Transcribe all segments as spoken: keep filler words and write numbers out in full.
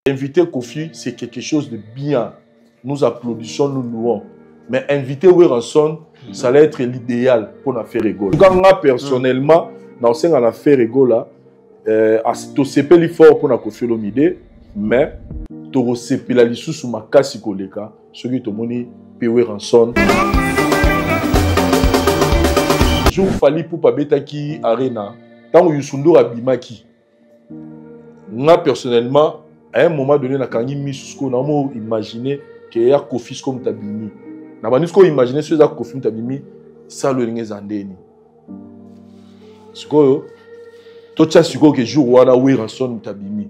Inviter Kofi, c'est quelque chose de bien. Nous applaudissons, nous louons. Mais inviter Weranson, mm -hmm. ça allait être l'idéal pour nous faire rigoler. Quand moi, personnellement, dans ce qu'on a fait rigoler, tu sais pas l'effort pour nous Kofi Olomide, mais tu sais pas l'issue sur ma casse koleka, ce qui te moni pe Weranson. Je vous fallait pour pas bêta qui arena, tant que Yusundo abimaki. Moi, personnellement, à un moment donné, na kangi misusko na mo imaginer que ya Kofi comme tabimi. Na ba nisko imaginer ce za Kofi tabimi ça le ringe zandeni. Siko to tcha siko que jour wana Weranson tabimi.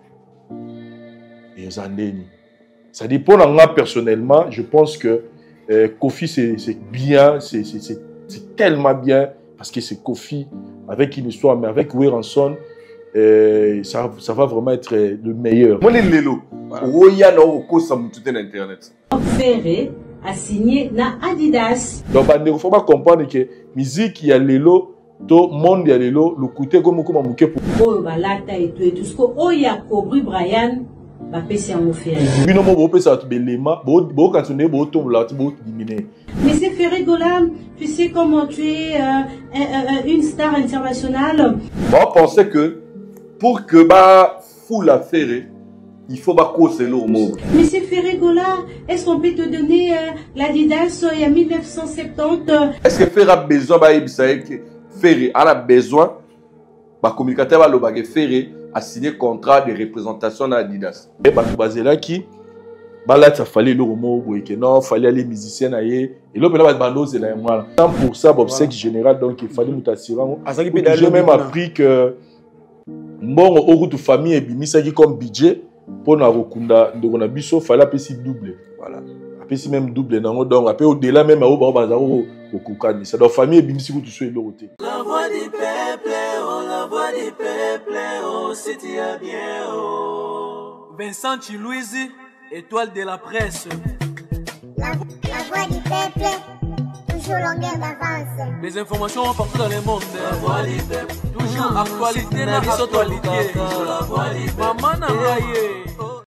Et zandeni. Ça dépend de moi personnellement, je pense que euh, Kofi c'est bien, c'est c'est tellement bien parce que c'est Kofi avec une histoire mais avec Weranson Euh, ça, ça va vraiment être le meilleur. Moi, les lélo, Roya n'a aucun ça tout internet. Ferré a signé na Adidas. Donc, il ne faut pas comprendre que musique il y a lélo, tout monde il y a lélo, le côté comme comme mouké pour. Oh, bah là t'as et tout et tout ce que oh il y a Cobru Brian, bah pèse en Ferré. Oui non, bon pèse à tout belema, bon bon quand on est bon tombe là, bon diminuer. Mais c'est Ferré Golam, tu sais comment tu es euh, euh, une star internationale. Bon, on pensait que pour que bah fou la ferré, il faut bah causer le mot. Mais c'est Ferré Gola, est-ce qu'on peut te donner euh, l'Adidas euh, il y a mille neuf cent soixante-dix? Est-ce que Ferré a besoin bah il sait que Ferré a besoin bah communicateur va le baguer Ferré a signé contrat de représentation d'Adidas. Et bah basé là qui bah là ça fallait le mot que non fallait aller musicien ailleurs et là bah bando c'est là moi. Tant pour ça Bob Sex général donc il fallait nous t'assurer. J'ai même appris que bon au route de famille et bimisaki comme budget pour na rekunda ndoko na biso fallait apesi double voilà apesi même double nango donc après au delà même au ba bazaro okukani ça donc famille et bimisi ku tuso elo côté la voix du peuple oh la voix du peuple oh c'était bien oh Vincent Chilouise étoile de la presse la, la voix du peuple toujours longueur d'avance. Les informations partout dans le monde. La voix du peuple. Toujours actualité na actualité. La voix du peuple. Maman na raye.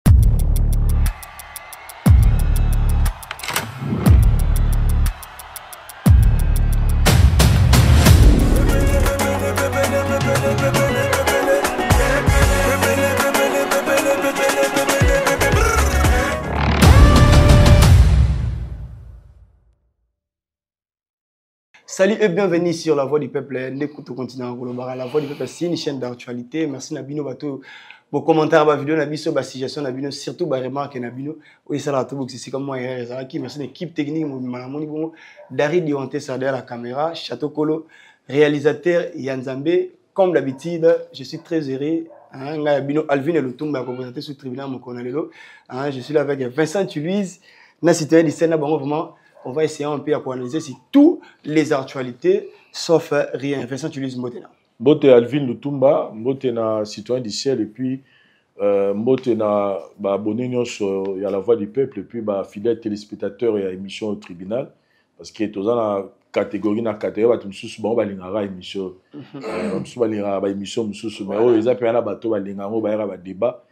Salut et bienvenue sur La Voix du Peuple. N'écoute au continent Golobara. La Voix du Peuple, c'est une chaîne d'actualité. Merci Nabino Bato. Vos commentaires, vos vidéos, Nabino, vos suggestions, Nabino, surtout vos remarques, Nabino. Oui, ça va tout c'est comme moi hier. Merci l'équipe technique, mon Dari Dionte, ça derrière la caméra, Château Kolo, réalisateur Yanzambe. Comme d'habitude, je suis très heureux. Alvin et Lutumba a représenté sur le tribunal Mokonalelo. Je suis là avec Vincent Chilouise. Dans citoyen du Sénat, vraiment. On va essayer un peu à analyser si toutes les actualités, sauf rien. Vincent Chilouise Mbotena. Mbote Alvin Lutumba, Mbotena citoyen du ciel, et puis euh, Mbotena abonné il y a La Voix du Peuple, et puis bah, fidèle téléspectateur et à émission au tribunal. Parce que tous dans la catégorie, dans la catégorie, tu me soucies, bon, bah, l'ingara émission. Tu me l'ingara émission, me soucies, mais oh, ils appellent un bateau, bah, l'ingara, bah, l'ingara débat.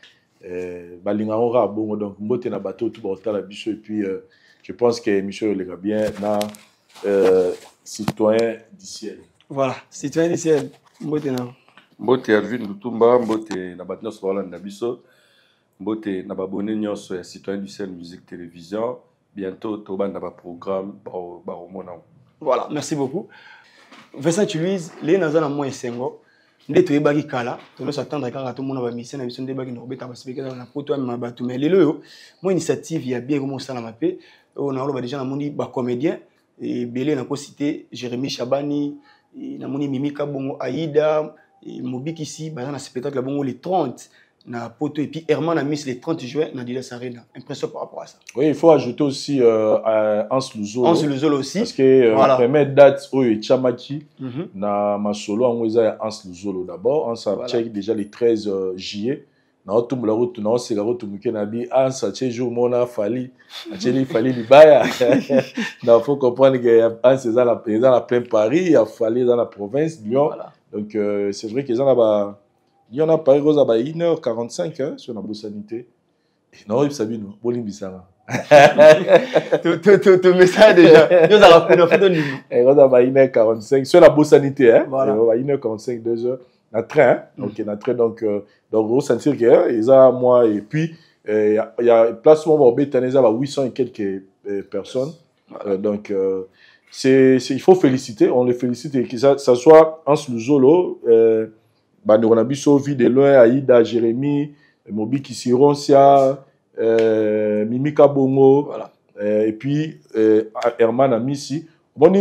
Bah, l'ingara, bon, donc Mbotena bateau, tout, bah, au bicho, et puis. Euh, je pense que Michel le bien dans euh, citoyen du ciel. Voilà, citoyen du ciel. Mbote na. Mbote Alvin Lutumba, mbote na batna so wala ndabiso. Mbote na babone nyonso ya citoyen du ciel musique télévision. Bientôt to banda ba programme ba ba omona. Voilà, merci beaucoup. Vincent Chilouise, les nazana mo esengo. Nde to yebaki kala, to no s'attendre kaka to mona ba mission na biso nde baki no beta ba speke na poto ma batu mais lelo yo, mo initiative ya bien comment ça la mapé. On a déjà des comédiens, et Belé n'a pas cité Jérémy Chabani, n'a moni Mimi Kabongo, Aïda, Mobik ici, dans le spectacle les trente, na poto et puis Herman a mis les trente juin dans Didas Arena. Impression par rapport à ça. Oui, il faut ajouter aussi euh, Hans Luzolo. Hans Luzolo aussi. Parce que euh, voilà. La première date, où il y a Chamaki, mm -hmm. na ma solo, on a Hans Luzolo d'abord. Hans a check déjà les treize juillet. Na tout la route na c'est la route muke na bi an sa che jour mona fali acheli fali libaya na faut comprendre que an c'est dans la dans la plein Paris il a fallu dans la province Lyon voilà. Donc euh, c'est vrai qu'ils en a ba il y en a pas à une heure quarante-cinq hein, sur la sanité Non, il s'habille, non. Bolim Bissara. Tu message déjà. Nous avons fait notre niveau. Et on a une heure quarante-cinq. C'est la bonne sanité, hein. Voilà. On a une heure quarante-cinq, deux heures. On a train, hein. Ok, on a train. Donc, euh, donc, on sentir que, ils ont moi, et puis, il euh, y, y a place où on va au Bétané, il y a huit cents et quelques euh, personnes. Euh, donc, euh, c'est, c'est, il faut féliciter, on les félicite et que ça, ça soit Hans Luzolo, euh, bah, nous on a vu Sauvi de loin, Aïda, Jérémy, Mobi Kisironcia, euh, Mimika Bongo, voilà. euh, et puis euh, Herman Amissi. Bon,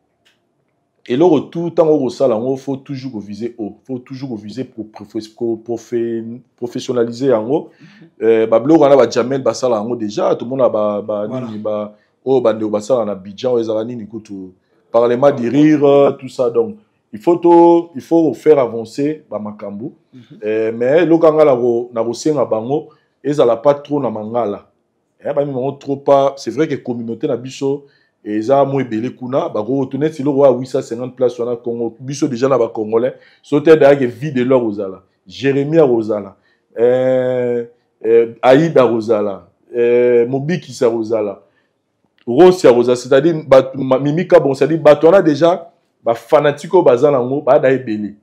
et le retour, tant au salon, il faut toujours viser haut, il faut toujours viser pour, pour, pour, pour professionnaliser en haut. Euh, bah, on a Jamel Bassala en haut déjà, tout le monde a bah, bah, voilà. Nini, bah, oh, bande Bassala en Abidjan, les Arani, écoute, parlement de rire, tout ça. Donc, il faut, tout, il faut faire avancer bah, Makambu. Mm -hmm. euh, mais le ganga na ro na ro senga bango, ils n'ont pas trop na mangala. Eh bah, ils trop pas. C'est vrai que la communauté na biso et ça moi belé kuna, bah go retourner si le roi huit cent cinquante places sur la Congo, biso déjà na ba congolais, sauter derrière que vie de leur Rosala, Jérémy Rosala, euh, euh, Aïda Rosala, euh, Mobiki sa Rosala. Rossia Rosa, c'est-à-dire Mimika bon, c'est-à-dire batona déjà ba fanatico bazala ngo ba dai belé.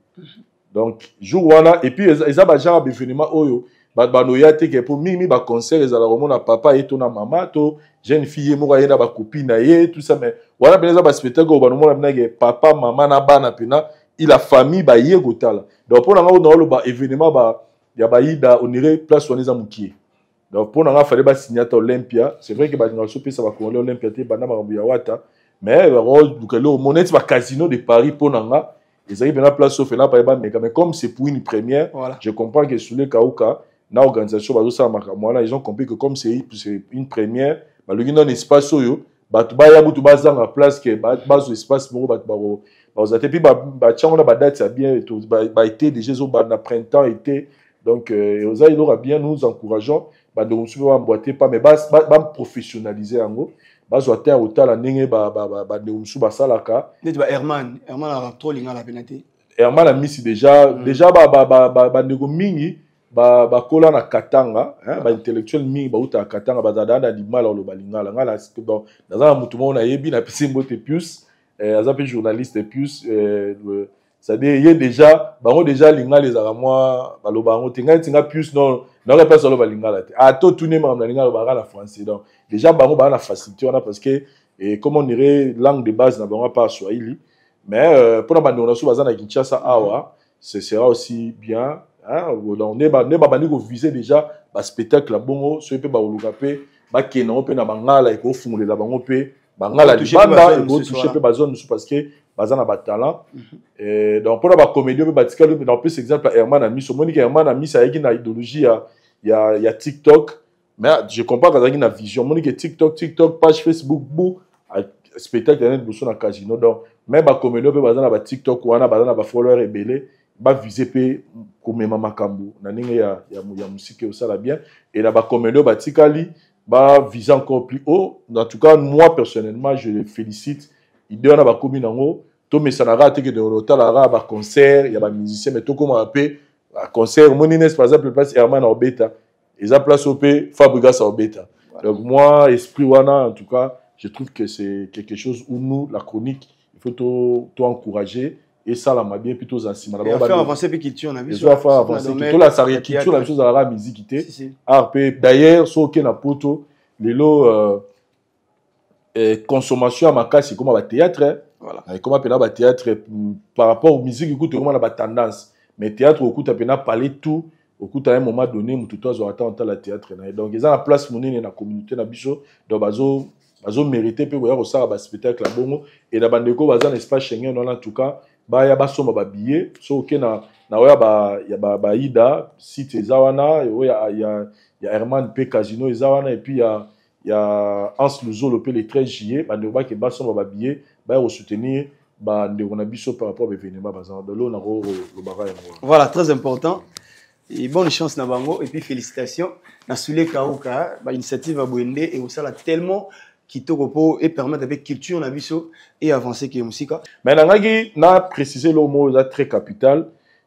Donc jour wana et puis ils a genre événement oyo ba ba no yate que pour mimi ba concert ils ala remona papa et tona maman to jeune fille mo yena ba copine ye tout ça mais voilà ben ça ba spectacle ba no mona na papa maman na bana pena il a famille ba ye gotala. Donc pour na ngo no ba événement ba ya ba ida on irait place on les amukié. Donc pour nous faire des signatures Olympia, c'est vrai que bah nous sommes ça va couler Olympia te bana marambuya wata, mais donc le monnaie va casino de Paris pour nous ils arrivent à place sauf là par mais comme c'est pour une première, voilà. Je comprends que sur le Kauka, na organisation bah ça moi ils ont compris que comme c'est une première, bah le gain espace yo, bah tu ba ya mutu baza en place que bah base espace mo bah bah bah et puis bah bah tiens on a bah date ça bien tout bah été déjà au bah na printemps été donc euh, il aura bien nous encourageons bah de nous emboîter pas mais bah bah professionnaliser en gros bah soit terre au tal ndenge bah bah bah de nous ba salaka tu bah Herman Herman a trop linga la penalité Herman a mis déjà mm. déjà bah bah bah bah bah nego mingi bah bah kola na katanga hein bah intellectuel mingi bah uta katanga bah dada di mal lo balinga la ngala c'est bon dans un mutu on a yebi na pisimbote plus euh azapé journaliste plus euh c'est-à-dire il y a déjà bah on déjà linga les aramois bah lo bango tinga tinga plus non non pas solo ba linga la ah tout tourner même la linga ba la français donc déjà bango ba na facilité on a parce que et comme on dirait langue de base na bango pas swahili mais euh, pour na bande on a sous bazana Kinshasa awa ce sera aussi bien hein on est ba ne ba bandi ko viser déjà ba spectacle bongo so pe ba olukape ba kena pe na bangala e ko fungolela bango pe bangala libanda e ko toucher pe ba zone parce que bazana ba talent et donc pour la comédie be batika le dans plus exemple Herman a mis sur Monique Herman a mis ça avec une idéologie il y a il y a TikTok mais je comprends qu'avec une vision Monique TikTok TikTok page Facebook bou spectacle internet bouson na casino donc même ba comédie be bazana ba TikTok wana bazana ba follower rebelle ba viser pe comme mama kambu na ninga ya ya ya musique au ça la bien et là ba comédie ba tikali ba viser encore plus haut en tout cas moi personnellement je les félicite il donne ba commune en haut tout mais ça n'a pas été que de l'hôtel à ba concert il y a ba musicien mais tout comme un peu concert monines par exemple place Herman Orbeta ils a place au P Fabregas Orbeta donc moi esprit wana en tout cas je trouve que c'est quelque chose où nous la chronique il faut tout tout encourager et ça la m'a bien plutôt en cima là faire avancer puis culture on a vu ça faire avancer tout la ça culture la même chose dans la musique art d'ailleurs so que na poto les lots consommation à ma casse comme à théâtre voilà et comment appeler le théâtre par rapport aux musiques écoute comment la tendance mais théâtre écoute appeler parler tout écoute à un moment donné tout temps on attend la théâtre donc ils ont la place monnaie dans la communauté na biso donc bazo bazo mériter pe voir ça ba spectacle la bongo et la bandeko bazan espace Schengen en tout cas ba ya ba soma ba billet so OK na na ya ba ya ba ba ida site zawana il y a il y a il y a Herman P Casino zawana et puis il y a il y a Hans Luzolo le treize juillet bandeko ba ke ba soma ba billet ba soutenir ba ndeko na biso par rapport à l'événement bazan de l'eau na ro le barrage voilà très important et bonne chance na bango et puis félicitations na Soulé Kauka ba initiative à Boende et aussi là tellement qui te repose et permet avec culture na biso et avancer que musique mais nangaki na préciser le mot là très capital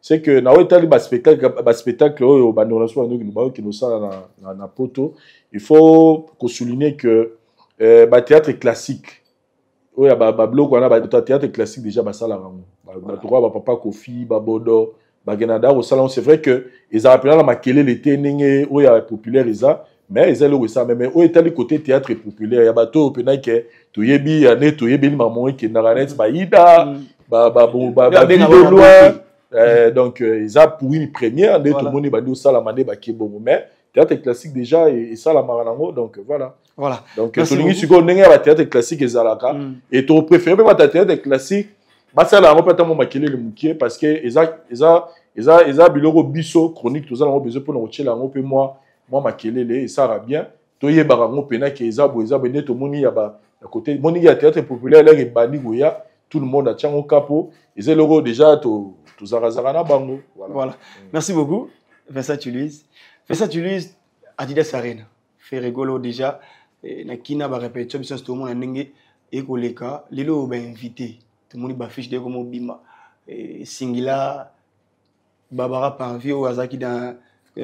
c'est que na otali ba spectacle ba spectacle oyo ba relation nous nous qui nous ça na na poto, il faut qu'on souligner que euh, ba théâtre classique oyo ba ba bloc wana ba théâtre classique déjà ba sala rango ba droit ba papa Kofi ba Bodo ba Genada au salon, c'est vrai que ils a appelé la makele l'été ningé oyo populaire isa, mais ils allaient ça mais oyo tali côté théâtre populaire ya bato pena que toyebi ya ne toyebi maman qui na ranet ba ida ba ba ba ba de loin. Euh, donc, euh, ils ont pour une première, voilà. Tout le monde est ça la manée, mais théâtre classique déjà, et ça la maranango, donc voilà. Voilà. Donc, tu as dit que théâtre classique est à et tu préfères même ta théâtre classique, bah ça la répète mon maquiller le moukier parce que ils ont ils ont ils ont ils ont biloko biso chronique tout ça on a besoin pour nous retirer la robe moi moi maquiller les et ça va bien. Tu y barango pena que ils ont ils ont bené tout moni ya ba à côté moni ya théâtre populaire là et bani goya tout le monde a tient au capot ils ont l'euro déjà tout Voilà. Voilà. Mm. Merci beaucoup. Vincent Tulise. Vincent Tulise, Adidas Arena. Fait rigolo déjà. Nakina va répéter. Tout le monde a n'engé. Et koleka. Lilo va invité. Tout le monde va afficher comme bima. Singila. Barbara Panvio Azaki dans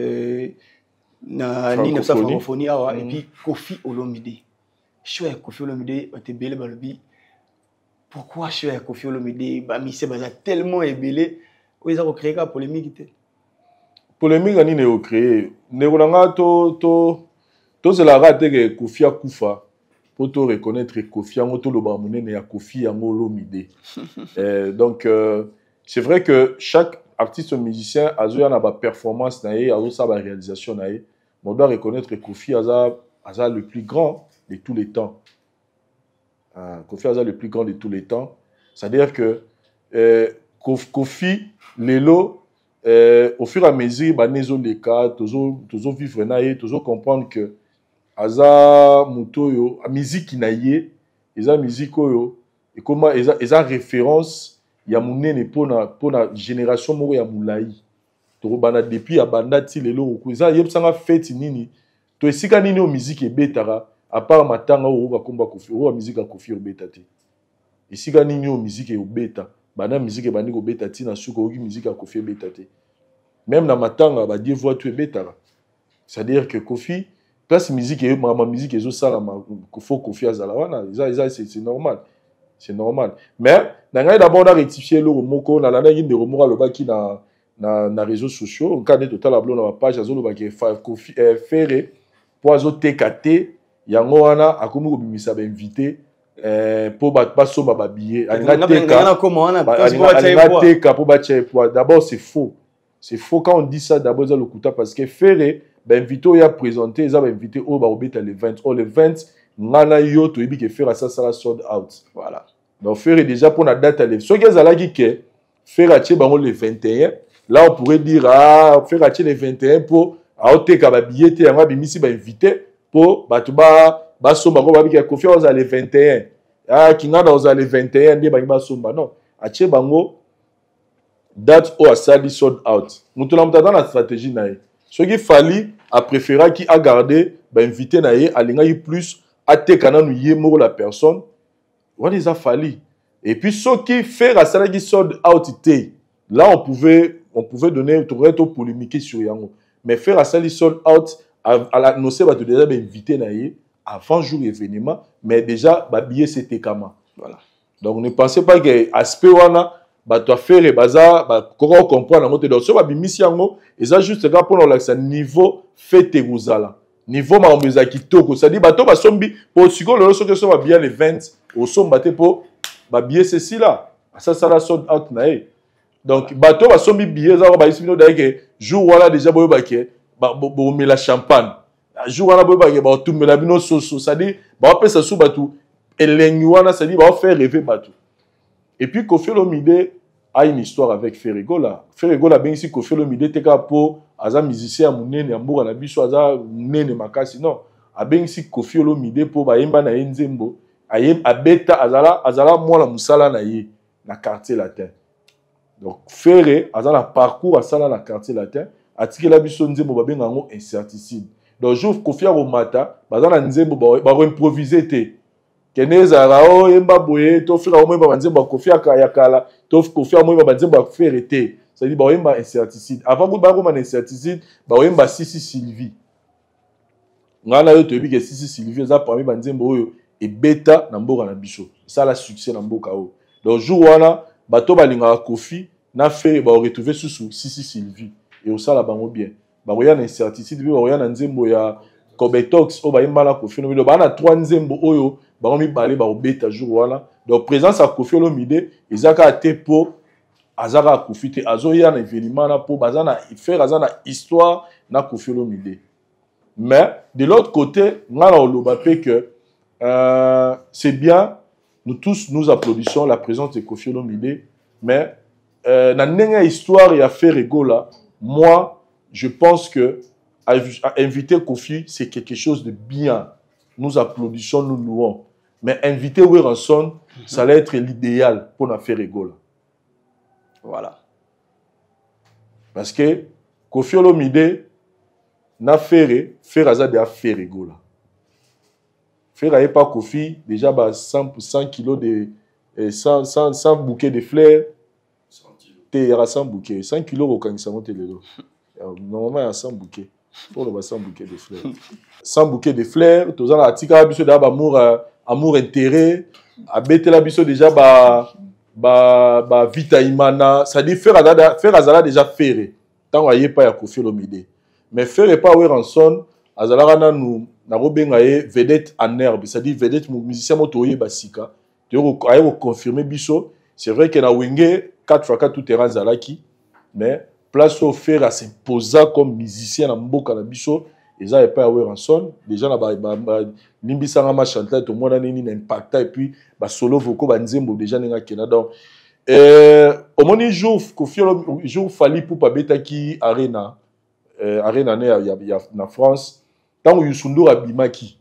na ligne sa francophonie et puis Kofi Olomide. Choix Kofi Olomide était belle balbi. Pourquoi choix Kofi Olomide ba mise baza tellement ébélé. Oui, ça a créé la polémique. Polémique, on a créé. Néolanga, to, to, to, c'est la rate que Kofi a Koufa. Pour te reconnaître Kofi, on a tout le barmoné, mais il y a Kofi en Olomide. Donc, euh, c'est vrai que chaque artiste musicien a eu une performance, a eu une réalisation. On doit reconnaître que Kofi a le plus grand de tous les temps. Euh, Kofi a le plus grand de tous les temps. C'est-à-dire que euh, Kofi, Lelo, euh, au fur et à mesure, bah, nezo les cas, toujours, toujours vivre naïe, toujours comprendre que Aza Mutoyo, la musique naïe, la musique yo, et comment, eza référence, il y a mon nez pour na pour na génération moro ya moulaï. To bana depuis abanda ti lelo, eza yeb sanga fête nini, to esika nini o musique e betara, à part matanga o ba komba Kofi, o musique a Kofi o betati. Esika nini o musique e o beta. Bana musique e bani ko beta ti na suko oki musique a Kofi beta te. Même na matanga ba die voix tu beta. C'est-à-dire que Kofi place musique et ma musique ezo sala ma faut Kofi azala wana, ça c'est c'est normal. C'est normal. Mais na ngai d'abord on a rectifié le moko na na yinde remora le baki na na na réseaux sociaux, on connaît total ablo na page azo le baki Kofi ferré pour azo T K T yango wana akomi ko bimisa ba invité. Euh, pour pas sommer ma billet. D'abord, c'est faux. C'est faux quand on dit ça d'abord dans le couta parce que Ferré, ben Vito y a présenté, ils ont invité au Barobet à l'event. Oh, l'event, Nana yo, tu es que Ferré ça sera sold out. Voilà. Donc Ferré déjà pour la date à l'event. Ce qui est à la guique, Ferré a tiré le vingt et un. Là, on pourrait dire, ah, Ferré a tiré le vingt et un pour, à ôter qu'à ma billet, et à ma bimisi, ben invité pour, bah, tu vas, baso bango babi ki Kofi aux les vingt et un ah kingana aux les vingt et un ndi bangi baso non ache bango date au asali sold out mutula mutata na stratégie nae ce qui fallait a préféra qui a gardé ba invité nae alinga yi plus atekana nu yemo la personne what is a fallu et puis ce qui fait asali qui sold out té là on pouvait on pouvait donner trouver tout polémiquer sur yango mais faire asali sold out à la nocé va te déjà invité nae avant jour événement mais déjà ba billet c'était comment voilà donc ne pensez pas que aspect wana ba to faire et baza ba ko comprendre ngote donc so ba bimisi yango eza juste là pour l'accès niveau fait teguzala niveau ma mbeza kitoko ça dit ba to ba sombi pour siko le so que so ba bien les vingt au somba te pour ba billet ceci là ça ça la sold out nae donc ba to ba sombi billet za ba isino d'ailleurs jour wala déjà boyo ba ke ba bo me la champagne jour wana boyo ba ke ba tout me la bino soso ça dit ba pe ça sou batu elengi wana ça dit ba faire rêver batu et puis Kofi Olomide a une histoire avec Ferregola Ferregola ben ici Kofi Olomide te ka po aza musicien munene amboka na biso aza munene makasi non a ben ici Kofi Olomide po ba yemba na nzembo ayem abeta azala azala mwana musala na ye na quartier latin donc Ferre azala parcours asala na quartier latin atikela biso nzembo ba benga ngo incertitude donc jour Kofi Aromata bazana nzembo ba ba improviser te keneza rao yemba boye to fira o moyeba nzembo Kofi akaya kala to Kofi amoyeba nzembo Ferre te c'est-à-dire baoyemba incertitude avant que bakoma incertitude baoyemba Sisi Sylvie ngana yo toyebi ke Sisi Sylvie eza parmi banzembo oyo ebeta na mboka na biso ça la succès na mboka oyo donc jour wana bato balingaka Kofi na Ferré ba retrouver sous Sisi Sylvie et au sala bango bien bakoya na incertitude bi bakoya na nzembo ya Kobetox o bayemba na Kofi Olomide ba na trois nzembo oyo bango mibale ba obeta jour wana donc présence à Kofi Olomide ezaka te po azaka Kofi te azoya na événement na po bazana faire azana histoire na Kofi Olomide mais de l'autre côté ngana oloba pe que euh, c'est bien nous tous nous applaudissons la présence de Kofi Olomide mais euh, na ndenge histoire ya Ferré Gola moi je pense que inviter Kofi c'est quelque chose de bien nous applaudissons nous louons mais inviter Weranson mm-hmm. ça allait être l'idéal pour na Ferré Gola voilà parce que Kofi Olomide na Ferré Ferré azade a Ferré Gola Ferré pas Kofi déjà bah cent kilos de cent, cent, cent bouquets de fleurs il y a cent bouquets cent kilos au kangisango telelo normalement il y a cent bouquets pour le cent bouquets de fleurs cent bouquets de fleurs tous en atika biso da amour amour intérêt abetela biso déjà ba ba ba vita imana ça dit faire azala faire azala déjà Ferré tant aye pas ya Kofi Olomide mais Ferré pas Weranson azala na nous na robenga ye vedette en herbe ça dit vedette musicien motoye basika tu aye confirmer biso c'est vrai que na wenge quatre fois quatre tout terrain zalaki mais place au Ferré à s'imposer comme musicien na mboka na biso eza pas ya Weranson déjà na ba limbisanga ma chanteur to mona nini na impact et puis ba solo vocaux ba nzembo déjà ninga kena donc euh au moni jour Kofi jour fali pour pa betaki arena euh, arena na ya, ya na France tant Youssou abimaki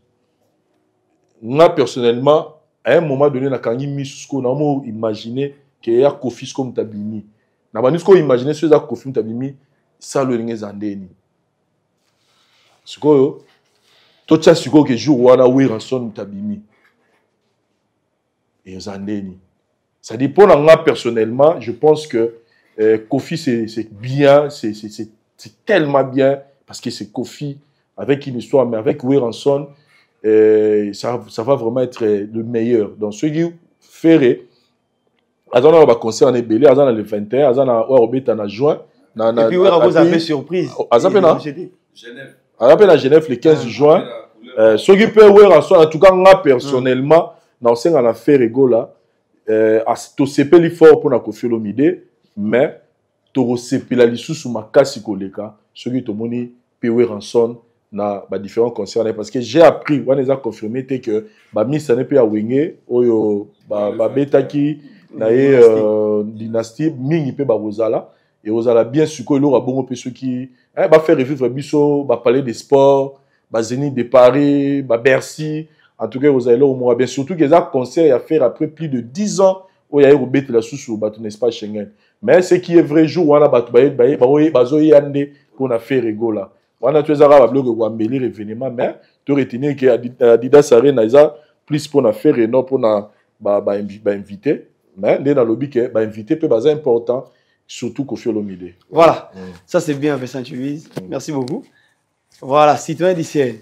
moi personnellement à un moment donné na kangi misusko na mo imaginer que ya Kofi comme tabini na banisko imaginer ce za Kofi tabimi ça le linge zandeni sikoyo tocha sikoyo que jour wana Weranson tabimi et zandeni ça dépend de moi personnellement je pense que euh, Kofi c'est bien c'est c'est tellement bien parce que c'est Kofi avec une histoire mais avec Weranson euh, ça ça va vraiment être le meilleur donc ce qui Ferré azana ba concert en belé azana le vingt et un azana wa obeta na juin na na et puis vous avez surprise azapena Genève azapena Genève le quinze juin euh, ce qui peut Weranson en tout cas moi personnellement na osenga na Ferré Gola euh to sepeli fort pour na Kofi Olomide mais to sepela lisusu makasi koleka ce qui to moni pe Weranson na ba différents concerts parce que j'ai appris on les a confirmé que ba miss ne peut awenge oyo ba ba betaki na ye euh, dynastie mingi pe ba rozala et rozala bien suko il aura bon pe ceux qui eh ba faire revivre biso ba parler des sports ba Zénith de Paris ba Bercy en tout cas rozala au moins bien surtout que ça concert à faire après plus de dix ans où il y a eu bête la sous ba tout n'est pas Schengen mais ce qui est vrai jour wana ba ba ba ba zo yande pour na faire rigola wana tu ezaka ba bloc ko embellir événement mais tu retenir que Adidas Arena isa plus pour na faire et non pour na ba ba inviter mais les dans lobby que ba inviter peut baza important surtout Kofi Olomide. Voilà. Mm. Ça c'est bien Vincent Louise. Mm. Merci beaucoup. Voilà, citoyen du ciel.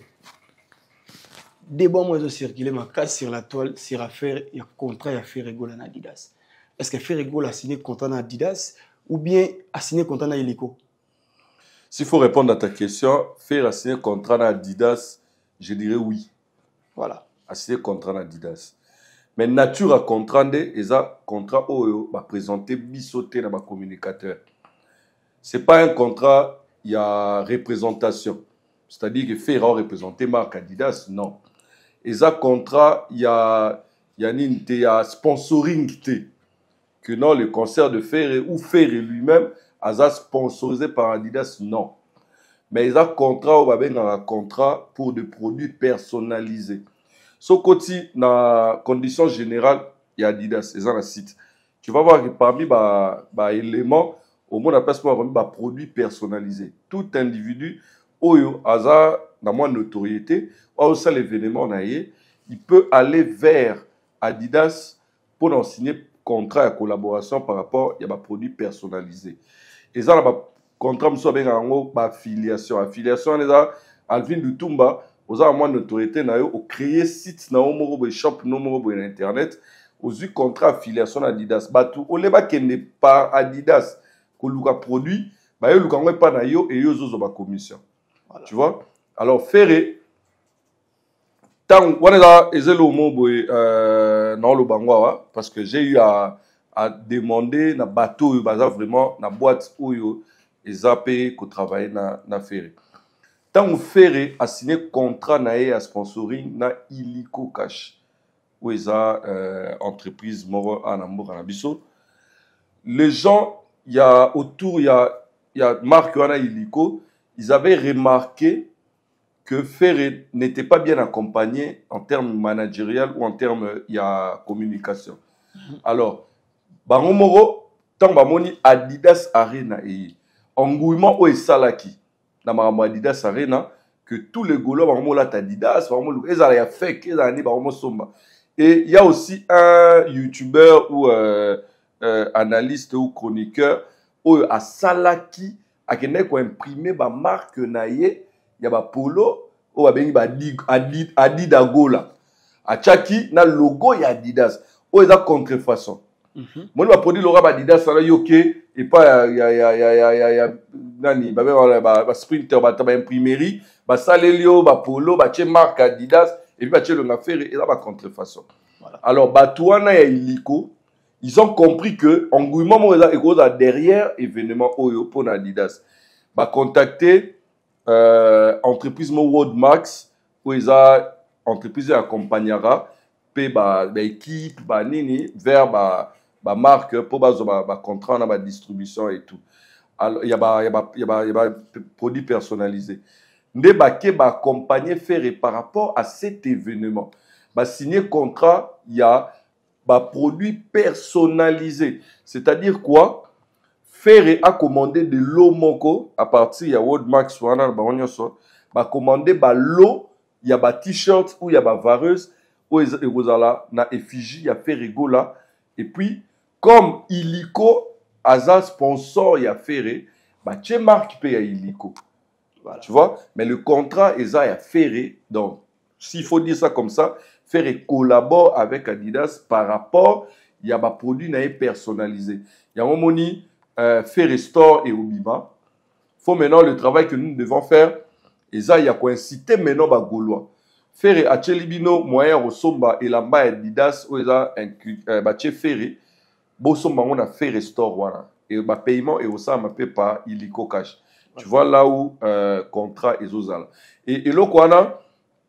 Des bons mots de circuler ma casse sur la toile sur affaire il y a contrat à faire Ferré Gola na Adidas. Est-ce que Ferré Gola a signé contrat na Adidas ou bien a signé contrat na Illico? S'il faut répondre à ta question, Ferré a signé contrat na Adidas, je dirais oui. Voilà. A signé contrat na Adidas. Mais nature a contrat et ça contrat oyo va présenter bisoté dans ma communicateur. C'est pas un contrat il y a représentation. C'est-à-dire que Ferré a représenté marque Adidas non. Et ça contrat il y a il y a une il y a sponsoring que non le concert de Ferré ou Ferré lui-même a sponsorisé par Adidas non. Mais il a contrat ou un contrat pour des produits personnalisés. Ce côté, dans condition générale, il y a Adidas, c'est un site. Tu vas voir que parmi les éléments, au moins, on appelle ça produits personnalisés. Tout individu, oyo, hasard, dans moins de notoriété, ou ça l'événement, il peut aller vers Adidas pour en signer contrat et collaboration par rapport à des produits personnalisés. eza na ba contrat mosusu abenga yango baafiliation. Affiliation eza Alvin Lutumba oza mwa notoriété na yo ocréer site na yo moko boye shop no moko boye na internet ozwi contrat affiliation na Adidas bato oleba kende par Adidas koluka produit ba yo luka ngo pa na yo et yo zozo ba commission. Voilà. Tu vois? Alors Ferré tant wana eza ezelo mo boye euh na lo bangwa parce que j'ai eu à à demander na bateau oyo baza vraiment na boîte oyo ezapé ko travailler na na Ferré. Tant Ferré a signé contrat na e à sponsoring na Illico Cash où eza euh, entreprise moro en amour na biso. Les gens il y a autour il y a il y a marque wana Illico, ils avaient remarqué que Ferré n'était pas bien accompagné en termes managériels ou en termes il y a communication. Alors bango moro tant ba moni Adidas Arena et engouement au salaki na makambo Adidas Arena que tous les gaulois bango la Adidas bango ezala ya fake ezala ni bango somba. Et il y a aussi un youtubeur ou euh, euh, analyste ou chroniqueur ou à salaki a kene ko imprimer ba marque na ye ya ba polo ou ba bengi ba Adidas Adidas gola a chaki na logo ya Adidas ou eza contrefaçon. Moi je produit l'aura Adidas ça là yoké et pas ya ya ya ya ya ya nani ba ba ba sprinter ba ba imprimerie ba salelio ba polo ba che marque Adidas et puis ba che le ngafere et là ba contrefaçon. Voilà. Alors ba touana ya Illico ils ont compris que engouement mo eza ekoza derrière événement oyo pour Adidas ba contacter euh, entreprise mo World Max où eza entreprise accompagnera pe ba ba équipe ba nini vers ba ba marque pour ba ba, ba contrat na ba distribution et tout. Alors il y a ba il y a ba il y a ba il y a ba produits personnalisés. Nde ba ke ba accompagner Ferré par rapport à cet événement. Ba signer contrat, il y a ba produits personnalisés. C'est-à-dire quoi? Ferré a commandé de l'eau moko à partir il y a World Max wana ba onyoso ba commandé ba l'eau, il y a ba t-shirt ou il y a ba vareuse ou ezala na effigie, il y a Ferré Gola et puis comme Illico Aza sponsor ya Ferré, bah tu marque paye à Illico. Voilà. Tu vois? Mais le contrat est à Ferré. Donc, s'il faut dire ça comme ça, Ferré collabore avec Adidas par rapport, il y a des produits personnalisés. Il y a un moment euh, Ferré Store et Obiba. Il faut maintenant le travail que nous devons faire. Et ça, il y a quoi inciter maintenant les Gaulois. Ferré a Chelibino, moyen au Somba et la main Adidas, où il y a un Ferré. Bosomba on a fait restore voilà et ba paiement et au ça m'a fait par Illico Cash. Tu vois là où euh, contrat et zozala. Et et là quoi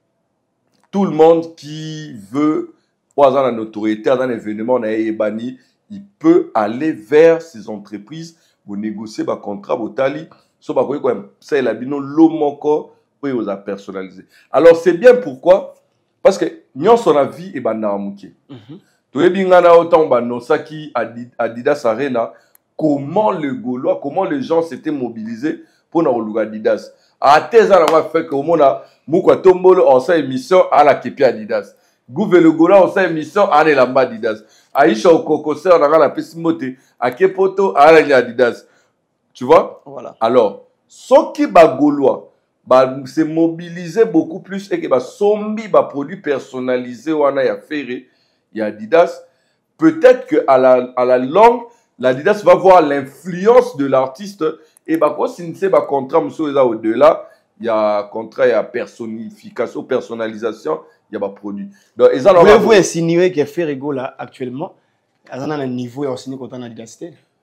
tout le monde qui veut avoir la notoriété dans un événement na ebani, il peut aller vers ces entreprises pour négocier ba contrat botali so ba ko comme ça la bino lomoko pour aux personnaliser. Alors c'est bien pourquoi parce que nyon son avis et bana muké. Tu es bien autant banosaki Adidas Arena. Comment le Gaulois, comment les gens s'étaient mobilisés pour nous Adidas. À Teza on a fait que au monde a Mouka Tombolo en sa émission à la Képi Adidas. Gouve le Gaulois en sa émission à la Adidas. Aïcha au Kokosé on a la Pessimote. À Kepoto à la Adidas. Tu vois? Voilà. Alors, ce qui ba Gaulois bah s'est mobilisé beaucoup plus et que bah sombi bah produit personnalisé ou ana ya Ferré. Il y a Adidas. Peut-être qu'à la, à la longue, l'Adidas va voir l'influence de l'artiste. Et bah, quoi, si c'est un contrat, monsieur, au-delà, il y a contrat, il y a personnification, personnalisation, il y a un produit. Donc, pouvez-vous insinuer que Ferré Gola, actuellement, à un niveau, il y a signé contrat d'Adidas?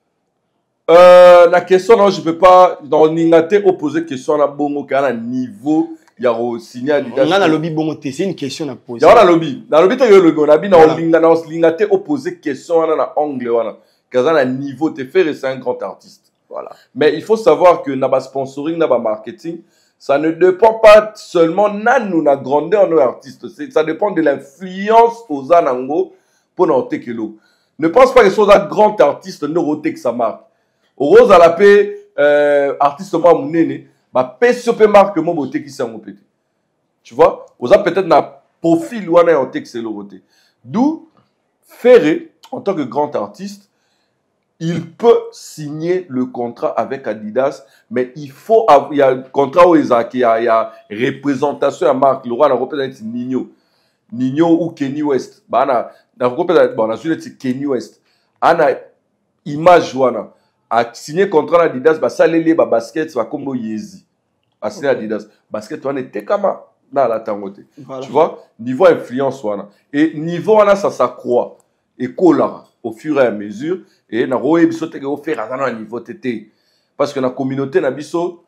euh, La question, non, je ne peux pas, dans l'ingate, opposer question à bon, qu'à un niveau. Il y a signé Adidas. On a lobby bon c'est une question à poser. Il y a un lobby. Dans le lobby, il y a le lobby. On a bien dans l'ingate opposé question à un angle voilà. Quand un niveau te fait c'est un grand artiste. Voilà. Mais il faut savoir que naba sponsoring, naba marketing, ça ne dépend pas seulement de nous la grandeur de nos artistes. Ça dépend de l'influence aux anango pour noter que l'eau. Ne pense pas que ce soit un grand artiste neuroté que ça marque. Rose à la paix, euh, artiste moi mon néné. Bah, P C P marque mon beauté qui s'est pété. Tu vois, vous avez peut-être un profil ou un texte c'est l'autre. D'où Ferré, en tant que grand artiste, il peut signer le contrat avec Adidas, mais il faut avoir, il y a un contrat où il y a, il y a, il y a représentation à marque. Le roi, on représente Nino. Nino ou Kenny West. Bah, on a, on représente, bon, on a dit Kenny West. On a image, wana. A signé contrat Adidas, bah, ça, les, bah, basket, ça va comme Yezi. A signé Adidas. Basket, on était comme dans la tangote. Tu vois? Niveau influence, wana. Et niveau, wana, ça s'accroît. Et colla au fur et à mesure. Et na roé biso te ko faire à niveau tété parce que la communauté na biso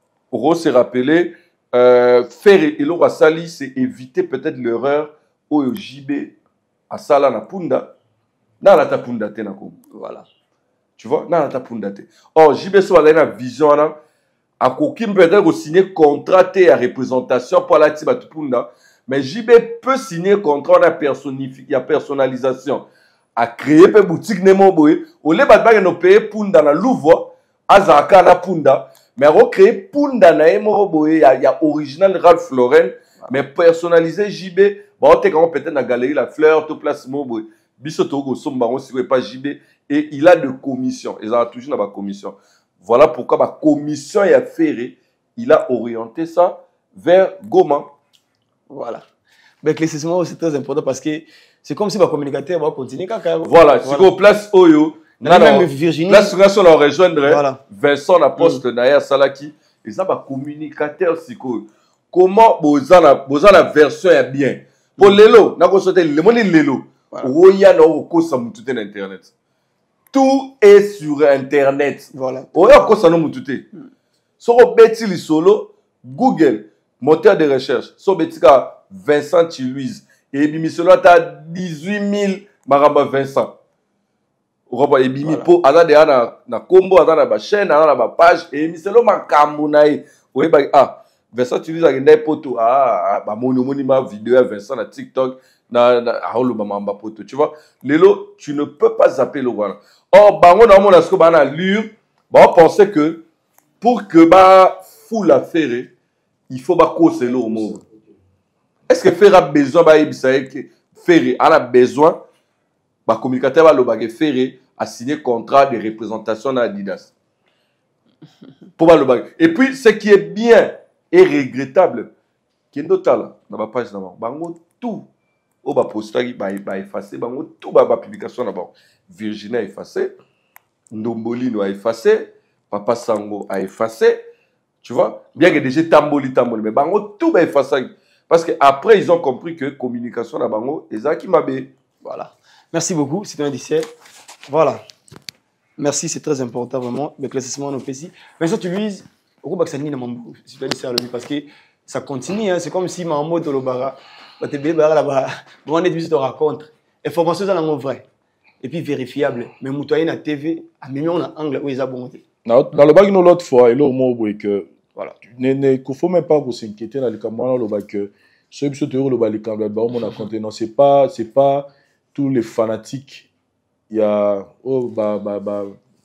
on se rappeler euh, faire et le sali c'est éviter peut-être l'erreur au J B à sala na punda na la ta punda te na ko voilà tu vois na la ta punda te oh J B so la na vision na a kokim peut-être ko signer contrat te à représentation pour la tiba punda mais J B peut signer contrat na personnifié il y a personnalisation a créé une boutique Nemo Boy. Au lieu de nous payer Punda na Louvois, Azaka na Punda, mais on crée Punda na Nemo Boy. Il y a original Ralph Lauren, mais personnalisé J B. Bon, on est peut-être dans la galerie La Fleur, tout place Moboy. Bissotogo, Sombaron, si vous pas J B. Et il a de commission. Ils ont toujours dans la commission. Voilà pourquoi la commission est affairée. Il a orienté ça vers Goma. Voilà. Mais l'éclaircissement, c'est très important parce que c'est comme si le communicateur va continuer. Voilà, si vous place Oyo, même Virginie. Là, si on va rejoindre Vincent, la poste Naya Salaki, et ça va communicateur. Comment vous avez la version est bien. Pour Lelo, nous avons sauté le monde Lelo. Oya no ko sa mutute na internet. Tout est sur internet. Voilà. Oya ko sa no mutute. So ko beti li solo Google moteur de recherche. So betika Vincent Chiluise. Et bimi solo ta dix-huit mille maramba Vincent. Roba et bimi po ana de ana na combo ana na ba chaîne ana na ba page et bimi solo makambo na e. Oye ba ah Vincent Chiluise a gende poto ah ba moni moni ma vidéo à Vincent na TikTok na na aholo ba mamba poto. Tu vois, Lelo, tu ne peux pas zapper le roi. Or bango na mon asko ba na lure, ba on pensait que pour que ba fou la faire, il faut ba causer le mot. Est-ce que faire a besoin ba ibisaye que faire a besoin ba communicateur ba lo ba faire a signer contrat de représentation à Adidas. Pour ba lo ba. Et puis ce qui est bien et regrettable qui est total dans ma page d'avant. Bango tout au ba postagi ba ba effacer bango tout ba ba publication d'abord. Virginie a effacé, Ndombolino a effacé, Papa Sango a effacé. Tu vois, bien que déjà Tamboli Tamboli mais bango tout ba effacé. Parce qu'après, ils ont compris que communication na bango, Ezaki Mabe. Voilà. Merci beaucoup, c'est un dix-sept. Voilà. Merci, c'est très important vraiment. Le classement au P C. Mais ça, tu lui parce que ça continue. Hein. C'est comme si Mambo de l'Obara, tu es là-bas, on est de raconte. Information dans le vrai. Et puis vérifiable. Mais Moutouaï na T V, à million en anglais, où ils ont bon. Dans le bac, nous l'autre fois, il y a un mot que. Voilà. Il ne faut même pas vous s'inquiéter dans le camarades, le bac que. Ceux qui sont heureux, le bac, les camarades, on a compté. Non, c'est pas, c'est pas tous les fanatiques. Il y a. Oh, bah, bah, bah.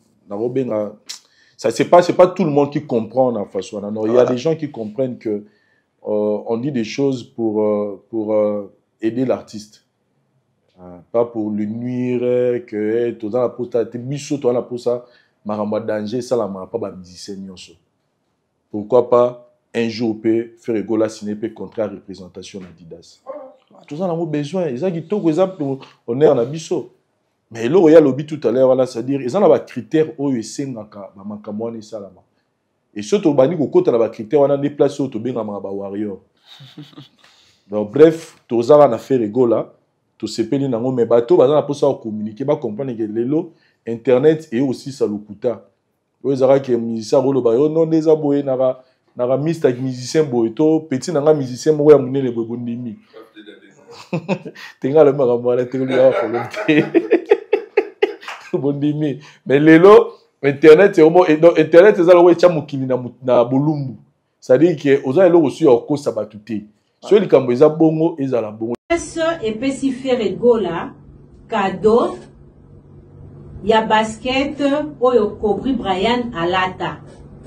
Ça, c'est pas, c'est pas tout le monde qui comprend en façon. Non, il y a des gens qui comprennent que euh, on dit des choses pour, euh, pour euh, aider l'artiste. Hein, pas pour le nuire, que tu as la posta, tu as la posta, maramba danger, ça la maramba pas musicien. Pourquoi pas un jour peut faire égola signer peut contrat à représentation d'Adidas. Tout ça on a besoin. Ils ont dit tout exemple on est en abisso. Mais là il y a lobby tout à l'heure là, c'est-à-dire ils ont des critères où ils sont ngaka ba makamwani salama. Et surtout bani ko kota na critères on a déplacé au benga ba warrior. Donc bref, tout ça on a fait égola. Tout se peli nango mais bato baza na posa communiquer ba comprendre que lelo internet et aussi ça lokuta. Vous avez que musicien rolo ba yo non des aboyé na ba na ba mista musicien boito petit na nga musicien mo ya munene bobo ndimi. Tenga le mara mo la telu ya volonté. Bon ndimi. Mais lelo internet c'est homo internet c'est allo cha mukini na na bolumbu. C'est-à-dire que oza elo reçu au ko sabatuté. Ceux qui kambo eza bongo ezala bongo. Et puis si faire gola cadeau il y a basket oyo Cobri Brian Alata.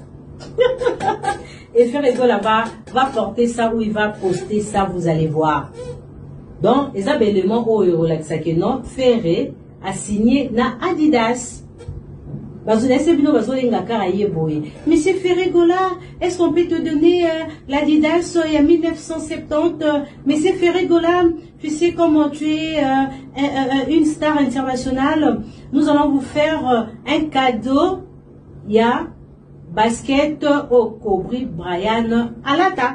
Et faire gola va va porter ça ou il va poster ça, vous allez voir. Donc les éléments oyo like ça que non Ferré a signé na Adidas. Monsieur Ferregola, est-ce qu'on peut te donner euh, l'Adidas euh, il y a mille neuf cent soixante-dix euh, Monsieur Ferregola, tu sais comment tu es euh, euh, une star internationale. Nous allons vous faire euh, un cadeau. Il y a basket au Kobe Bryant Alata.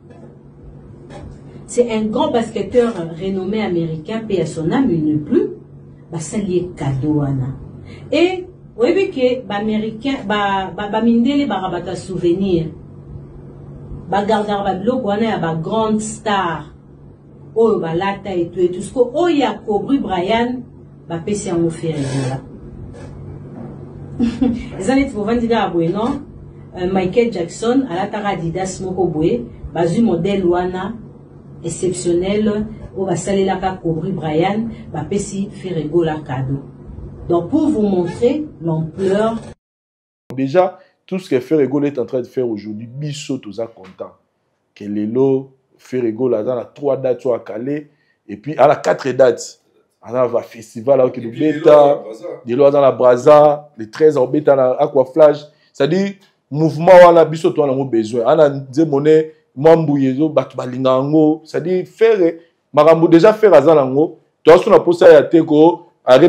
C'est un grand basketteur renommé américain, paix à son âme, il n'est plus. Bah, ça lié cadeau, Anna. Et oui, que les Américains, les Américains, souvenir, les gardeurs, les grande star, oh, bah, lata et tout, et tout ce que, oh, il y a Kobe Bryant, bah, pèse en offert, là. Les années, tu vas dire, non, Michael Jackson, à la tara Adidas, moko boue, bah, du modèle, wana, exceptionnel, oh, bah, salé la ka Kobe Bryant, bah, pèse Ferrego la cadeau. Donc, pour vous montrer l'ampleur. Déjà, tout ce que Ferrego est en train de faire aujourd'hui, Bisso, tout ça content. Que Lelo, Ferrego, là, dans la trois dates, soit à Calais, et puis à la quatre dates. On a un festival là, qui est bêta, des lois dans la Braza, les treize en bêta, dans Aquaflash. C'est-à-dire, mouvement, on a Bisso, on a besoin. On a des monnaies, Mambouyezo, Batbalingango. C'est-à-dire, faire, Marambo, déjà faire à Zalango, tu as son apôtre à Teko.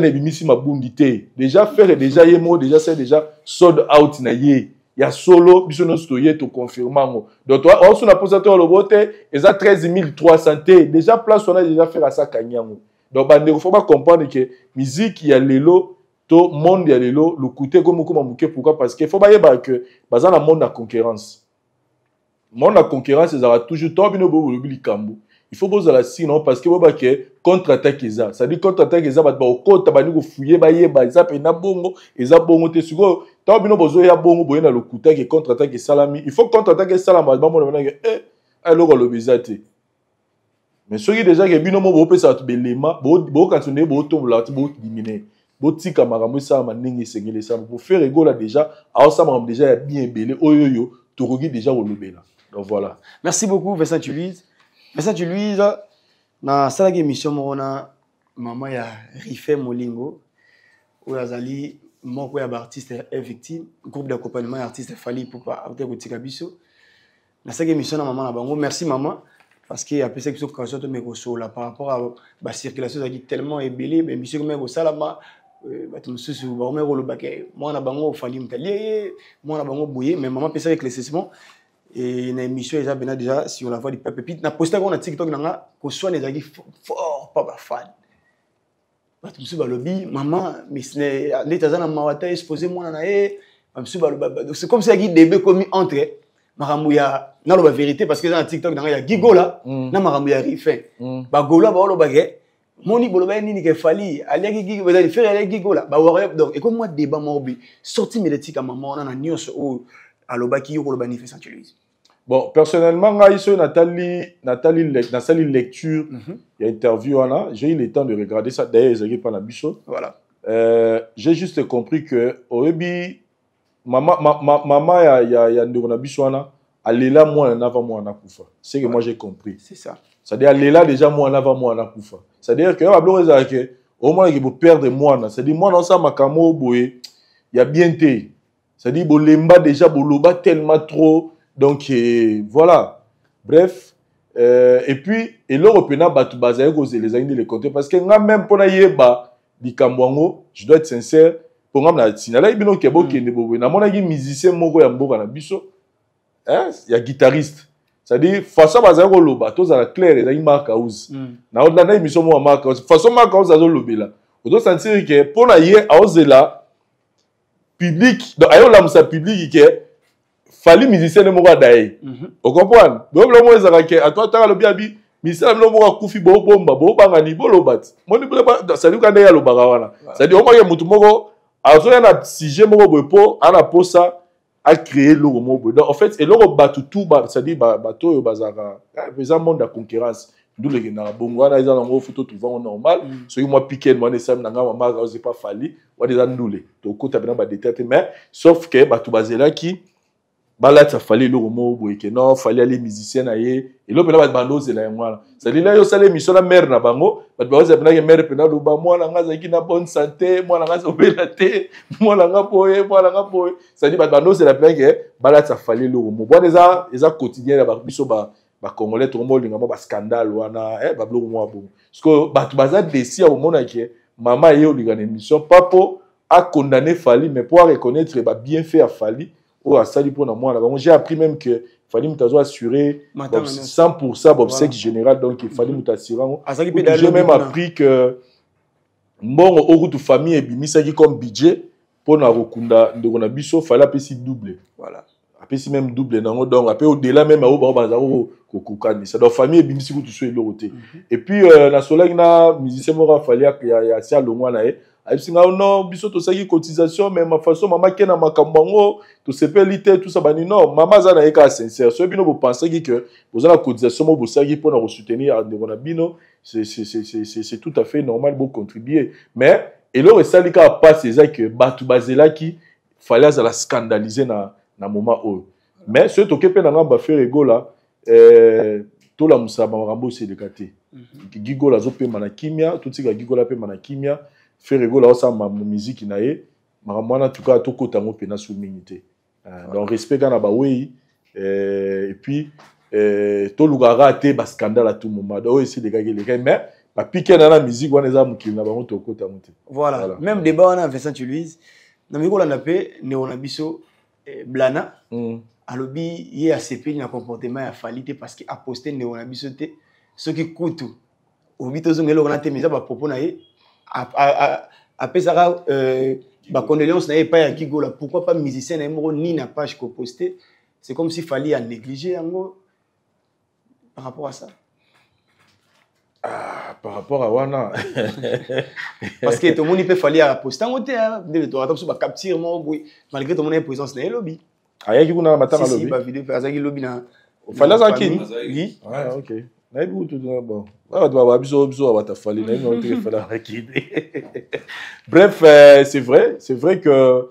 Déjà faire déjà yemo déjà c'est déjà sold out na ye ya solo biso no stoye to confirmant donc toi on a posé le vote et ça treize mille trois cents déjà place on a déjà fait à ça kanyango donc bah il faut pas comprendre que musique ya lelo to monde ya lelo le coûter comme comme muke pourquoi parce que faut pas yeba que bazan na monde na concurrence monde na concurrence ça va toujours to bino bo le kambo. Il faut poser la sinon parce que vous avez contre-attaque ça. Ça dit contre-attaque ça va au côté bani go fouiller ba yeba ça pe na bongo et ça bongo te sugo. Tant bino bozo ya bongo boyena le couta qui contre-attaque salami. Il faut contre-attaque salami ba mo na eh alors le bizate. Mais ceux qui déjà que bino mo bo pesa to belema bo bo continuer bo tombe là bo diminuer. Bo tika marambo ça ma ningi sengele ça pour faire ego là déjà a ça marambo déjà bien belé oyoyo to rogi déjà au lobela. Donc voilà. Merci beaucoup Vincent Tulise. Vincent Tulise, dans cette émission, on a maman ya Rifé Molingo, où Azali, mon artiste est victime, groupe d'accompagnement artiste Fali pour pas avoir de Tikabiso. Dans cette émission, maman a bango, merci maman, parce qu'il y a plus de choses que mes ressources là par rapport à la circulation, ça dit tellement ébélé, mais monsieur comme au salama, bah tout monsieur sur bah on met le baquet, moi on a bango Fali m'talier, moi on a bango bouillé, mais maman pense avec l'éclaircissement. Et une émission est déjà sur la voix du peuple. Puis, na posté qu'on a TikTok, qu'on soit des amis forts, pas fan. Monsieur Balobi, maman, mais l'état dans ma wata exposé moi na e, monsieur Balobi. C'est comme si il y a des débats commis entre Maramouya, na la vérité parce que dans TikTok il y a Gigola, na Maramouya Rifé. Ba Gola ba lo bagé. Moni Boloba ni ni ke fali, ali Gigo, vous allez faire ali Gigola. Ba warrior donc et comme moi débat morbi, sorti médiatique à maman na news ou à l'obaki ou l'obani fait Saint Louis. Bon, personnellement, Nathalie, Nathalie, Nathalie lecture, il y a interview, j'ai eu le temps de regarder ça. D'ailleurs, ils n'ont pas la bichot. Voilà. Euh, j'ai juste compris que, au début, maman, maman, il y a, il y a un bichot, elle est là, moi, en avant, moi, en akoufa. C'est que moi, j'ai compris. C'est ça. C'est-à-dire, elle est là, déjà, moi, en avant, moi, en akoufa. C'est-à-dire que, au moins, il faut perdre moi. C'est-à-dire, moi, dans ça, ma camo, il y a bien été. C'est-à-dire, Bolemba, déjà, Boloba, tellement trop. Donc, euh, voilà. Bref. Euh, et puis, et l'Européen, Batu Bazaï, les amis de les compter. Parce que, même pour Nayeba, di Kambwango, je dois être sincère, pour moi, il y a des gens qui sont musiciens, il y a guitariste. C'est-à-dire, façon Bazaï, le bateau, ça clair, il y a une marque à ouz. Na autre na émission moi marque à ouz. Façon marque à ouz, ça zo lobela. On doit sentir que pour Naye à ouz là, public, donc ayo la musa public qui fali musicien de mora daye. Vous comprenez? Donc le mot est que à toi tu as le biabi, musicien le mora kufi bo bomba bo bangani bo lobat. Moi ne peux pas ça dit quand il y a le barawana. Ça dit au moins il y a mutu moko azo ya na sujet moko bopo ana posa a créé le mot. Donc en fait et le batu tout ça dit bateau bazara. Les monde de concurrence. D'où les gens bongo na ils ont photo tout vent normal. So moi piqué moi ne sais pas nga mama c'est pas fali. Wa des andulé. Donc côté bena ba détecter mais sauf que batu bazela qui Balat, ça fallait le romo, non, fallait aller musiciens aïe. Et là, pendant bando, c'est là, moi. C'est-à-dire, là, il y a des missions la mère na bango. Mais bah, c'est pendant que mère pendant le bas, moi, la gaza qui n'a bonne santé, moi, la gaza au bélaté, moi, la gaza poé, moi, la gaza poé. C'est-à-dire, bah, bando, c'est la pendant que balat, ça fallait le romo. Bon, les a, les a quotidiens, là, bah, biso, bah, bah, congolais, tout le monde, il y a un scandale, wana, eh, bah, le romo, bon. Parce que, bah, tu vas décider au monde que maman, il y a une émission, papa a condamné Fali, mais pour reconnaître, bah, bien fait à Fali. Oh, à ça, pour moi, j'ai appris même que fallait me assurer cent pour cent d'obsèques générales, donc il fallait me assurer. J'ai même appris que bon, au route de famille et bimisa comme budget pour na rekunda de on a biso fallait appeler double. Voilà. Appeler même double non donc après au-delà même au ba bazaro kokokani. Ça donc famille et bimisi tout sur l'autre. Et puis na soleil na musicien mora fallait qu'il y a ça le mois là. Aïpsinga non biso to saki cotisation mais ma façon maman kena makambango to sepelité tout ça bani non maman za na eka sincère so bino vous pensez que vous avez la cotisation mo vous saki pour nous soutenir de na bino c'est c'est c'est c'est c'est tout à fait normal pour contribuer mais et le resali ka passe ça que batu bazela qui fallait ça la scandaliser na na moment où mais ce to kepe na ngamba faire ego là euh to la musaba rambo c'est de katé gigo la zo pe manakimia tout ça gigo la pe manakimia faire rigoler aussi ma musique nae moi en tout cas tout côté mon pena sous minité donc respect quand ba oui et puis tout le gars raté bas scandale à tout moment donc essayer de gagner les gars mais ba piquer dans la musique on est à mukil na ba tout côté monter voilà même débat on a Vincent Louise na miko la napé ne on a biso blana alobi yé a cp na comportement ya falité parce que a posté ne on a biso té ce qui coûte au bito zongelo on a té mais ça ba propos na yé après ça bah condoléances n'avait pas à Kigola pourquoi pas musicien n'aimera ni na page qu'on posté c'est comme s'il fallait à négliger en gros par rapport à ça ah, par rapport à Wana parce que tout le monde peut falloir à poster en côté de toi attends sur capture moi malgré tout le monde est présence dans le lobby ah y'a qui kuna matin dans le lobby si si bah vidéo faire ça qui lobby na fallait ça qui oui ah ok bon bref euh, c'est vrai c'est vrai que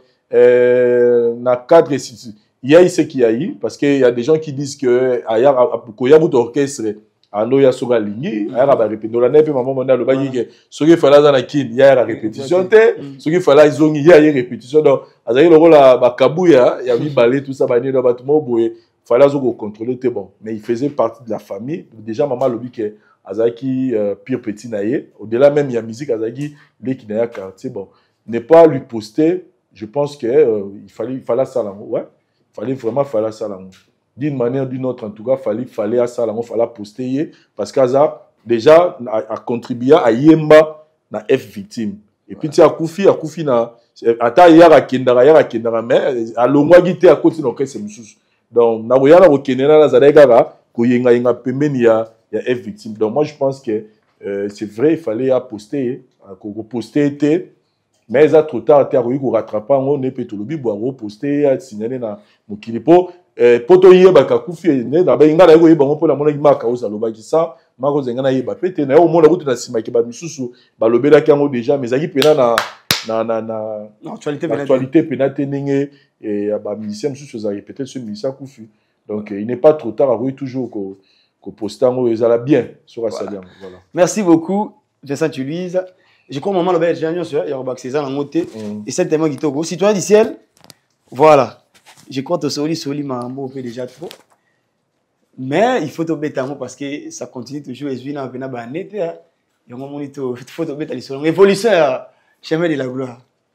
euh, na cadre il y a ce qu'il y a eu parce que il y a des gens qui disent que ailleurs il y a beaucoup d'orchestre ando ya soga lingi ailleurs ba répéter la nepe maman mona le bagi que ce qu'il fallait dans la kin il y a la répétition te ce qu'il fallait ils ont il y a une répétition donc azali le rôle ba kabuya il y a eu ballet tout ça ba ni do ba tout mo boye fallait zo contrôler t'es bon mais il faisait partie de la famille déjà maman le dit que azaki euh, pire petit naïe au-delà même il y a musique azaki les qui n'a quartier bon ne pas lui poster je pense que euh, il fallait il fallait ça là ouais il fallait vraiment fallait ça là d'une manière d'une autre en tout cas fallait fallait à ça là on fallait poster parce qu'aza déjà a, a contribué à yemba na F victime et puis tu as Koufi à Koufi na ata yara kendara yara kendara mais à longwa gité à côté donc c'est mususu donc na boyana ko kenena na zadega ko yenga yenga pembeni ya ya F victime donc moi je pense que euh, c'est vrai il fallait à poster ko poster était mais ça trop tard terre ko rattraper on ne peut tout le bibo ko poster à signaler na mokilipo euh poto yeba ka Koufi ne na ba inga na ko yeba on pona mona maka o saloba ki ça mako zenga na yeba pete na o mona ko na sima ki ba misusu ba lobela ki ngo déjà mais aki pena na na na na actualité actualité penate ninge et bah musicien sous ça répéter ce musicien Koufi donc il n'est pas trop tard à voir toujours que que postant ils alla bien sur ça voilà. Voilà merci beaucoup Vincent Louise je crois moment le bel génial sur il y a Robak César en moté et c'est tellement qui togo citoyen du ciel voilà je crois que soli soli mambo fait déjà trop mais il faut te bêter parce que ça continue toujours et je viens venir ba net il y a un moment il faut te bêter les solo évolution chemin de la gloire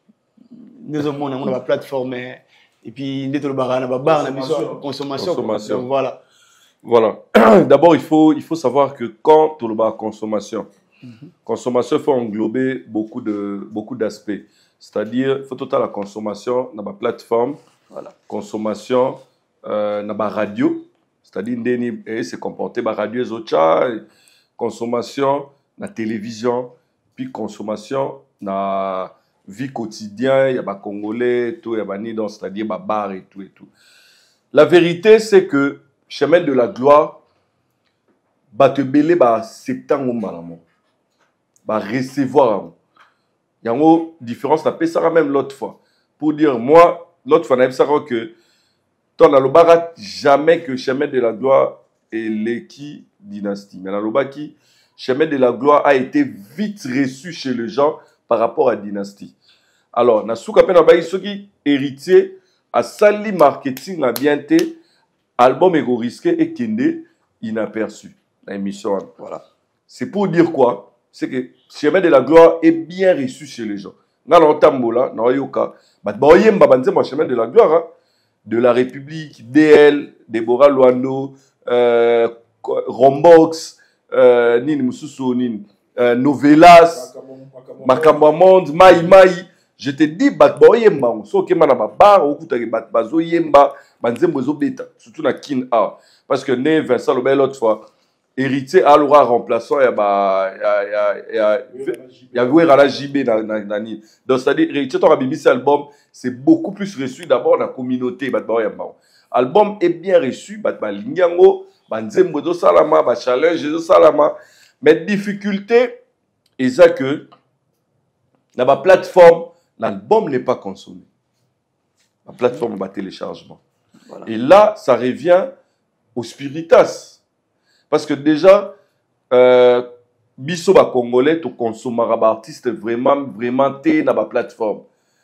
nous sommes on a la plateforme et puis ndето le barana ba bar na biso consommation donc voilà voilà d'abord il faut il faut savoir que quand tout le bar consommation mm-hmm. consommation faut englober beaucoup de beaucoup d'aspects c'est-à-dire faut total la consommation na ba plateforme voilà consommation euh, na ba radio c'est-à-dire ndeni et se comporter ba radio ezocha consommation na télévision puis consommation na vie quotidienne, il y a des Congolais, tout, il y a des Nidons, c'est-à-dire des bars et tout et tout. La vérité, c'est que chemin de la gloire, bah te belé bah septembre malamon, bah recevoir. Il y a une différence, on appelle ça même l'autre fois. Pour dire moi, l'autre fois on a dit ça que Tant dans le barat, jamais que chemin de la gloire et l'équi dynastie. Mais dans le baki, chemin de la gloire a été vite reçu chez les gens par rapport à dynastie. Alors, na souka pe na bayi soki héritier a sali marketing a bien été album ego risqué et kende inaperçu. La émission. Voilà. C'est pour dire quoi? C'est que chemin de la gloire est bien reçu chez les gens. Dans l'entambola, dans yoka, bah boyemba banze mo chemin de la gloire hein, de la République, D L, Deborah Luando, euh, Rombox, euh, nini mususu nini, euh, Novelas, Makambo Monde, Mai Mai. Je te dis bat boyemba, so ke mana ba bar ou kuta ke bat bazo yemba, banze mozo beta, surtout na kin a, parce que né Vincent Lobel l'autre fois. Héritier Alora remplaçant, il y a il y a il y a Wera J B dans dans ni. Donc c'est-à-dire héritier ton Bibi cet album, c'est beaucoup plus reçu d'abord dans la communauté bat ba yamba. Album est bien reçu bat ba lingango, banzembo do salama, ba challenge do salama, mais difficulté est ça que dans la plateforme, l'album n'est pas consommé. La plateforme bat téléchargement. Voilà. Et là, ça revient au Spiritas. Parce que déjà, euh, biso ba congolais to consommer ba artiste vraiment vraiment té na ba plateforme.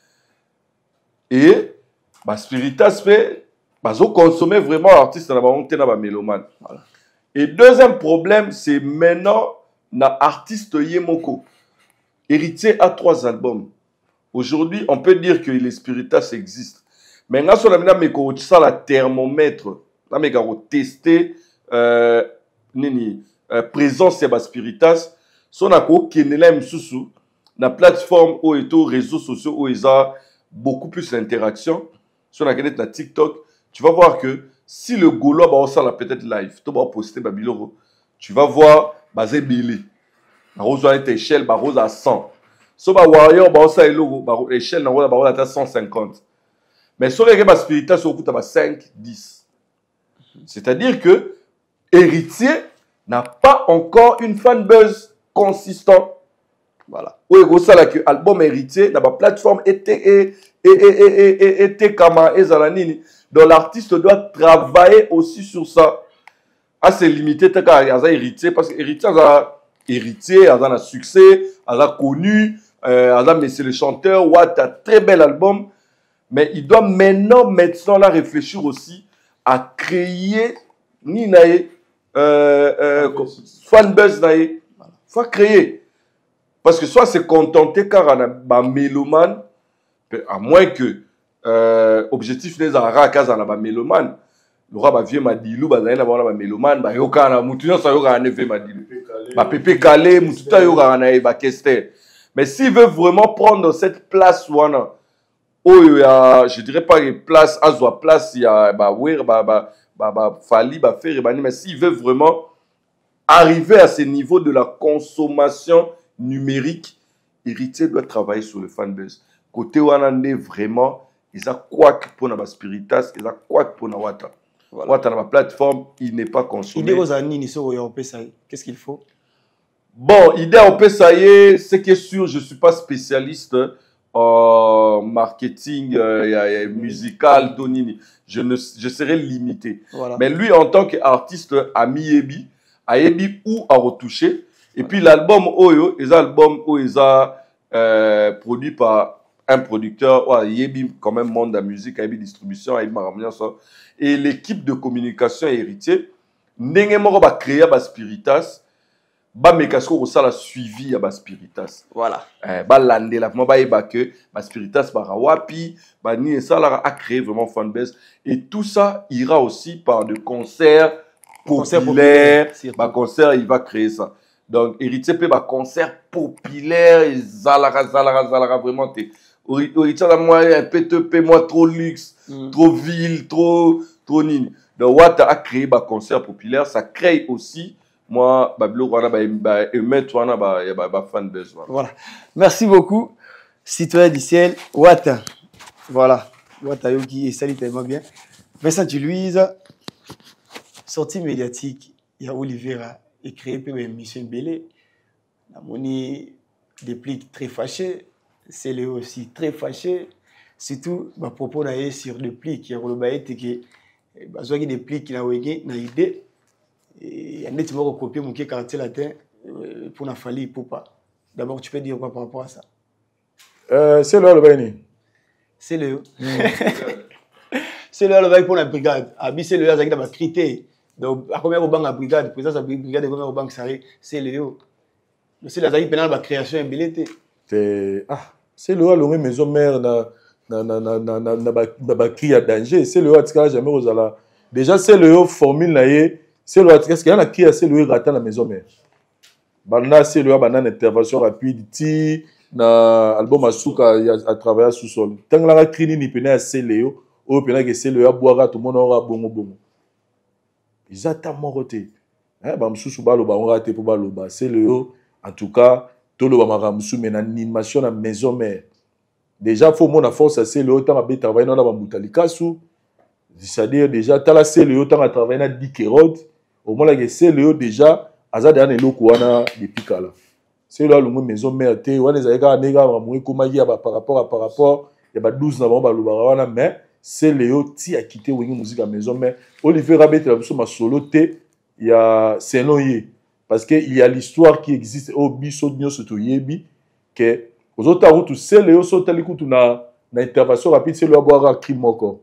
Et ba Spiritas fait bazo consommer vraiment artiste na ba monté na ba mélomane. Voilà. Et deuxième problème, c'est maintenant na artiste Yemoko. Héritier a trois albums. Aujourd'hui, on peut dire que les Spiritas existent. Mais quand on a mis meko ça la thermomètre, la mega tester euh nini euh, présence ya ba Spiritas son ako kenela msusu na plateforme ou eto réseaux sociaux où ils ont beaucoup plus d'interaction sur la canette na TikTok, tu vas voir que si le Gaulois ba ça la peut-être live to ba poster ba biloro, tu vas voir basé bilé na rose à échelle ba rose à cent so ba warrior ba ça logo ba échelle na rose ba rose à cent cinquante, mais sur les ba Spiritas au coûte ba cinq dix, c'est-à-dire que Héritier n'a pas encore une fanbase consistante. Voilà. Oui, c'est ça que l'album Héritier, dans la plateforme était était comme Ezalanini. Donc l'artiste doit travailler aussi sur ça. Ah, c'est limité à Héritier parce que Héritier a héritier, a un succès, a connu, a mais c'est le chanteur, Watt a très bel album, mais il doit maintenant maintenant là réfléchir aussi à créer ni nae Euh, euh, fanbase naïe, faut créer parce que soit c'est contenté car on a ba mélomane, à moins que euh, objectif les ara kaza na ba mélomane, le roi ba vieux madilu ba na ba ba mélomane ba yoka na mutunya sa yoka na fe madilu ba Pépé Calé mututa yoka na ba kester. Mais s'il veut vraiment prendre cette place wana oh ya je dirais pas une place azwa place il y a ba wer ba ba Bah, bah, Fali, bah, faire, bah, mais s'il veut vraiment arriver à ce niveau de la consommation numérique, Héritier doit travailler sur le fanbase. Côté où on en est vraiment, il a quoi pour la Spiritas, il a quoi pour la Wata. Wata dans la plateforme, il n'est pas consommé. Idée aux années, qu'est-ce qu'il faut? Bon, idée au P S A I, c'est que sûr, je ne suis pas spécialiste en marketing euh, musical, Tonini. Je, ne, je serais limité. Voilà. Mais lui, en tant qu'artiste, a mis Ebi, a Ebi ou a retouché. Et voilà. Puis l'album Oyo, les albums où ils ont euh, produit par un producteur, ouais, Ebi quand même monde de la musique, Ebi distribution, Ebi Maramia, ça. Et l'équipe de communication Héritier, Nengemoro va créer ba Spiritas. Ba mekasko ko sala suivi ya ba Spiritas. Voilà. Eh ba lande la mo ba yeba que ba Spiritas ba rawapi, ba ni sala a créé vraiment fanbase et tout ça ira aussi par de concerts populaires. Ba concert il va créer ça. Donc Héritier peut ba concert populaire et zalara zalara zalara vraiment te Héritier la moi un peu te paie moi trop luxe, mm. trop ville, trop trop nini. Donc Wata a créé ba concert populaire, ça crée aussi moi, voilà. Merci beaucoup, citoyen du ciel, Wata. Voilà, Wata Yoki et salut tellement bien. Vincent Louise, sortie médiatique, il y a Oliveira, et créé une émission Bélé. La monnaie déplique très fâché, c'est aussi très fâché. Surtout, à propos d'ailleurs sur le pli qui est le baït que bazwaki des plis qui na wenge na idée et ndeti moko copier mon quartier latin pour na fali Ipupa. D'abord tu peux dire quoi par rapport à ça? Euh, c'est le Beni. C'est le c'est le bail pour la brigade. Abi c'est le azaki da ba crité. Donc à combien au banc la brigade, présence la brigade combien au banc ça c'est le c'est la azaki pénal ba création embelité. C'est ah, c'est le longue maison mère na na na na na na na ba ba cri à danger, c'est le atika jamais osala. Déjà c'est le formule na ye, c'est le atika ce qu'il y a na qui c'est le ratant la maison mère. Bana c'est le bana intervention rapide ti na album asuka à travailler sous sol. Tant la crini ni pena c'est le au pena que c'est le boira tout monde aura bongo bongo. Ils attendent mon côté. Hein ba msusu ba lo ba on raté pour ba lo ba c'est le en tout cas tout le ba msusu mais animation na maison mère. Déjà faut mon force c'est le temps à bien travailler dans la bambutalika sous c'est-à-dire déjà tala c'est le temps à travailler na dikerod au moins là c'est le déjà azade ana eloko wana depuis kala c'est là le maison mère té wana ezaka nega ba koma ya par rapport à par rapport ya ba douze na ba lo wana mais c'est le ti a quitté wingi musique à maison mère Olivier Rabet la biso ma solo té ya c'est non yé parce que il y a l'histoire qui existe au biso nyoso to yebi que aux autres routes c'est le sotali kutu na na intervention rapide c'est le boire crime moko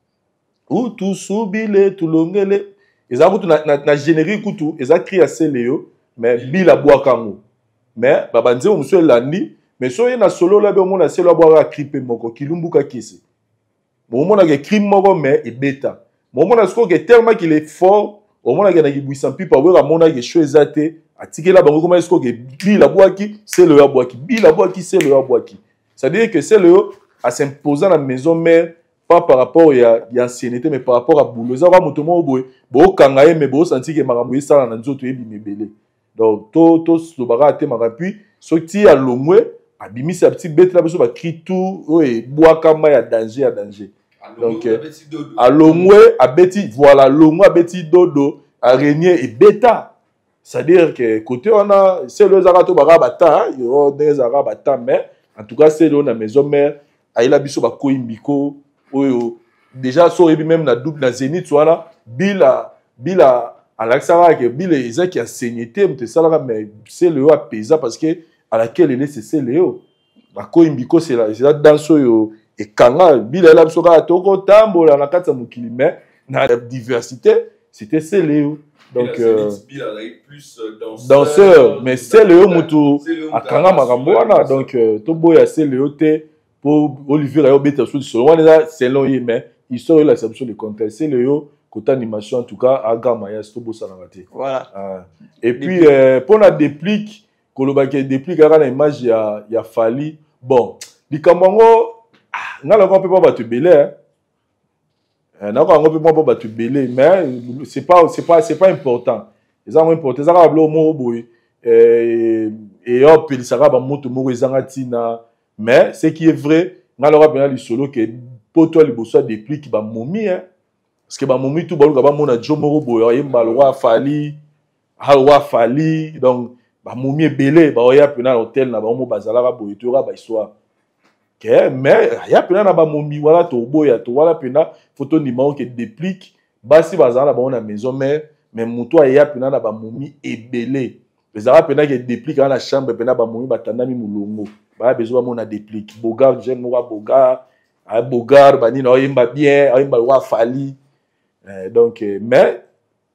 ou tout subile tout longele eza kutu na na, na générique kutu eza cri à c'est le mais bila boire kango mais baba nze monsieur landi mais so na solo la be mona c'est le boire cripe moko kilumbuka kisi bon mona que crime moko mais et bêta bon mona ce que tellement qu'il est fort au mona que na kibuisa pipa wera mona que chose até atikela bango comment est-ce que bila boaki c'est le boaki bila boaki c'est le boaki ça veut dire que c'est le à s'imposer dans la maison mère pas par rapport ya ya ancienneté mais par rapport à boulot ça va motomo boy bo kangaye mais bo senti que makambo ça na nzoto yebi mebele donc to to lo bara te marapi sorti à lomwe abimi sa petite bête là beso ba cri tout ouais boaka ma ya danger ya danger donc à lomwe abeti voilà lomwe abeti dodo araignée et bêta. C'est-à-dire que côté on a c'est le zarato barabata il y a des zarabata mais en tout cas c'est le na maison mère aila biso ba koimbiko oyo déjà so ebi même na double na zénith voilà bila bila alaxara que bila isa qui a saignété mais ça là mais c'est le apesa parce que à laquelle il est c'est le ba koimbiko c'est là c'est là dans so et kanga bila la biso ka toko tambola na kata mukili mais na diversité c'était c'est le donc euh, plus danseur, danseur mais c'est le mutu akanga makambo wana donc to boya c'est le té pour Olivier Rayo beta sur solo wana c'est long mais il sort la exception de contexte c'est le yo côté animation en tout cas aga maya to bossa na raté voilà ah. Et puis euh, pour la déplique koloba ke déplique ara na image ya ya Fali bon likambango ngala ko pe pas ba te belé n'a pas encore pas battu belé mais c'est pas c'est pas c'est pas important les gens important ça va bleu mo boy et et hop il sera ba moto mo ezangatina mais ce qui est vrai ngalo ba le solo que poto le bosso des plis qui ba momi hein parce que ba momi tout ba ba mona jomo boy yemba roi Fali ha roi Fali donc ba momi belé ba ya pena hôtel na ba mo bazala ba boy to ba histoire que mais il y a plein de momi voilà to boya to voilà pena photo numéro qui déplique basi bazala ba on a maison mais mais muto il y a plein de momi ebelé les arabes pena qui déplique dans la chambre pena ba momi batandami mulongo ba besoin mon a déplique bogar j'aime moi bogar a bogar ba ni no yimba bien yimba wa Fali donc mais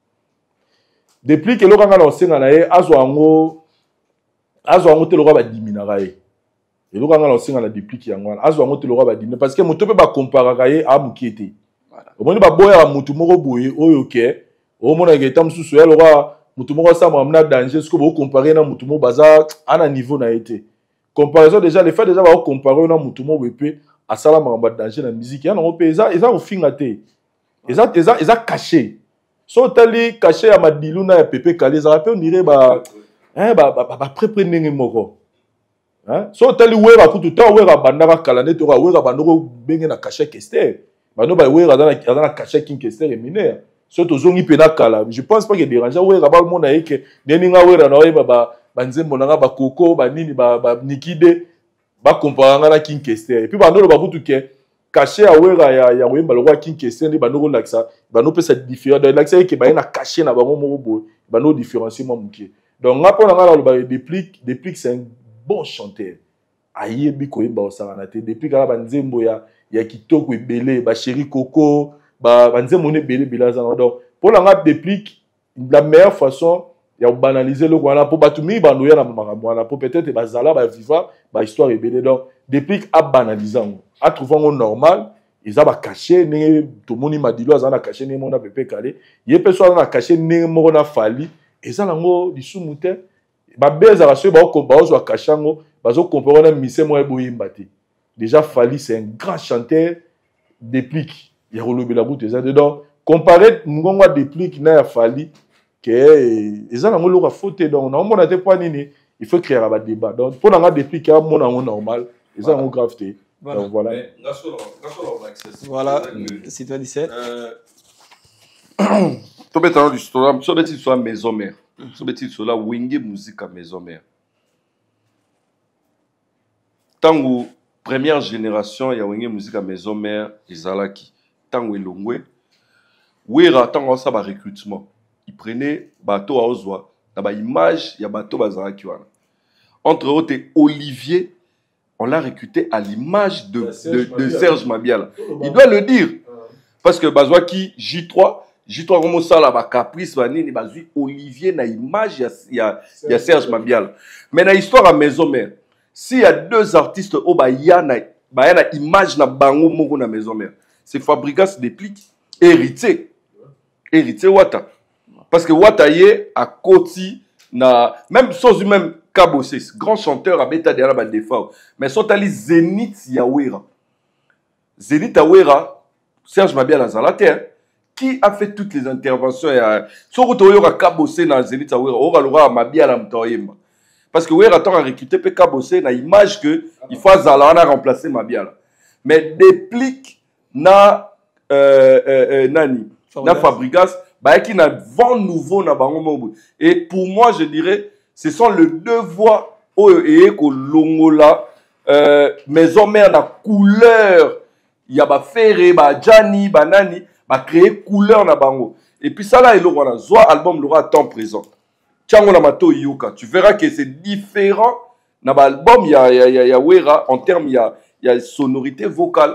déplique lo kanga na osenga na ye azo ango azo ango te lo ba diminara ye et le quand on signe la déplique yango azo ngote le roi ba dîner parce que moto pe ba comparer ye a mukité voilà au moins ba boya moto moko boye oyo ke au moins que tam susu ya le roi moto moko sa mo amna danger ce que vous comparer na moto mo baza à niveau na été comparaison déjà le fait déjà ba comparer na moto mo wepe à sala ma danger na musique ya no pe eza eza ofinga te eza eza eza caché so tali caché ya madilu na ya pepe kale za rappel on dirait ba hein ba ba prépre ndenge moko. Hein? So tali wera kutu ta wera banda ka kala neto ka wera bandoko benge na cachet kester. Bano ba wera dans la dans la cachet king kester et mineur. So to zongi pena kala. Je pense pas que dérange wera ba mona yeke deninga wera na ba ba banzembo na ba koko ba nini ba ba nikide ba comparanga na king kester. Et puis bando ba kutu ke caché à wera ya ya wemba le roi king question ba no laksa ba no pesa différent donc laksa ke ba na caché na bango mo bo ba no différencier mo muke donc ngapo na ngala ba déplique déplique c'est un bon chanteur ayebi ko yeba osala na te depuis kala ba nzembo ya ya kitoko ebele ba chéri coco ba ba nzembo ne belé belé za donc pour la ngap déplique la meilleure façon ya banaliser le wana pour batumi ba no ya na makambo wana pour peut-être ba zala ba viva ba histoire ebele donc déplique a banaliser a trouvé un normal ils ont caché ne tout le monde m'a dit là a caché ne mon a pépé calé il peut soit a caché ne mon a fallu et ça lango di soumute ba beza raso ba ko ba zo caché ngo ba zo comprendre mise mo eboyi mbati déjà Fally c'est un grand chanteur déplique il y a relevé la boute ça dedans comparer ngongo déplique na ya Fally que et ça lango lo faute donc on a des points nini il faut créer un débat donc pour nga déplique à mon normal et ça on grave. Voilà. Donc voilà. Mais, voilà, c'est toi dix-sept. Tu peux t'en dire, tu peux t'en dire maison mère. Tu peux t'en dire, wenge musique à maison mère. Tant que première génération, il y a wenge musique à maison mère, Izalaki. Tant que l'ongwe, wera tant que ça va recrutement. Ils prenaient bateau à Ozwa, dans la image, il y a bateau à Zalaki. Entre autres, Olivier. On l'a recruté à l'image de, de, de, de Serge Mabiala. Il doit le dire. Parce que Bazouaki, J trois, J trois, comme ça, là, Caprice, Olivier, na image, il y a, y a Serge Mabiala. Mais dans l'histoire à Maison Mère, s'il y a deux artistes, oh, bah, il y a une image, na bango, moko, na Maison Mère. C'est Fabrigas Déplique, hérité. Hérité Wata. Parce que Wata y est à Koti, na, même sans même, Kabosé, grand chanteur à Beta de la défense. Mais sont allés Zénith Yawera. Zénith Yawera, Serge Mabiala Nazalate, qui a fait toutes les interventions. Son retour à Kabosé dans Zénith Yawera, on va Mabiala Mtoyema. Parce que Wera a récupéré Kabosé dans l'image que il faut Zala remplacer Mabiala. Mais déplique na euh, euh, Nani, na Fabrigas, bah qui n'a vent nouveau na bango. Et pour moi, je dirais. Ce sont les deux voix et que l'ongola maison mère na couleur il y a ba ferré ba Jani ba nani ba créer couleur na bango et puis ça là il aura zoa album l'aura à temps présent tiango na mato yuka tu verras que c'est différent na ba album il y a il y a il y a wera en termes il y a il y a sonorité vocale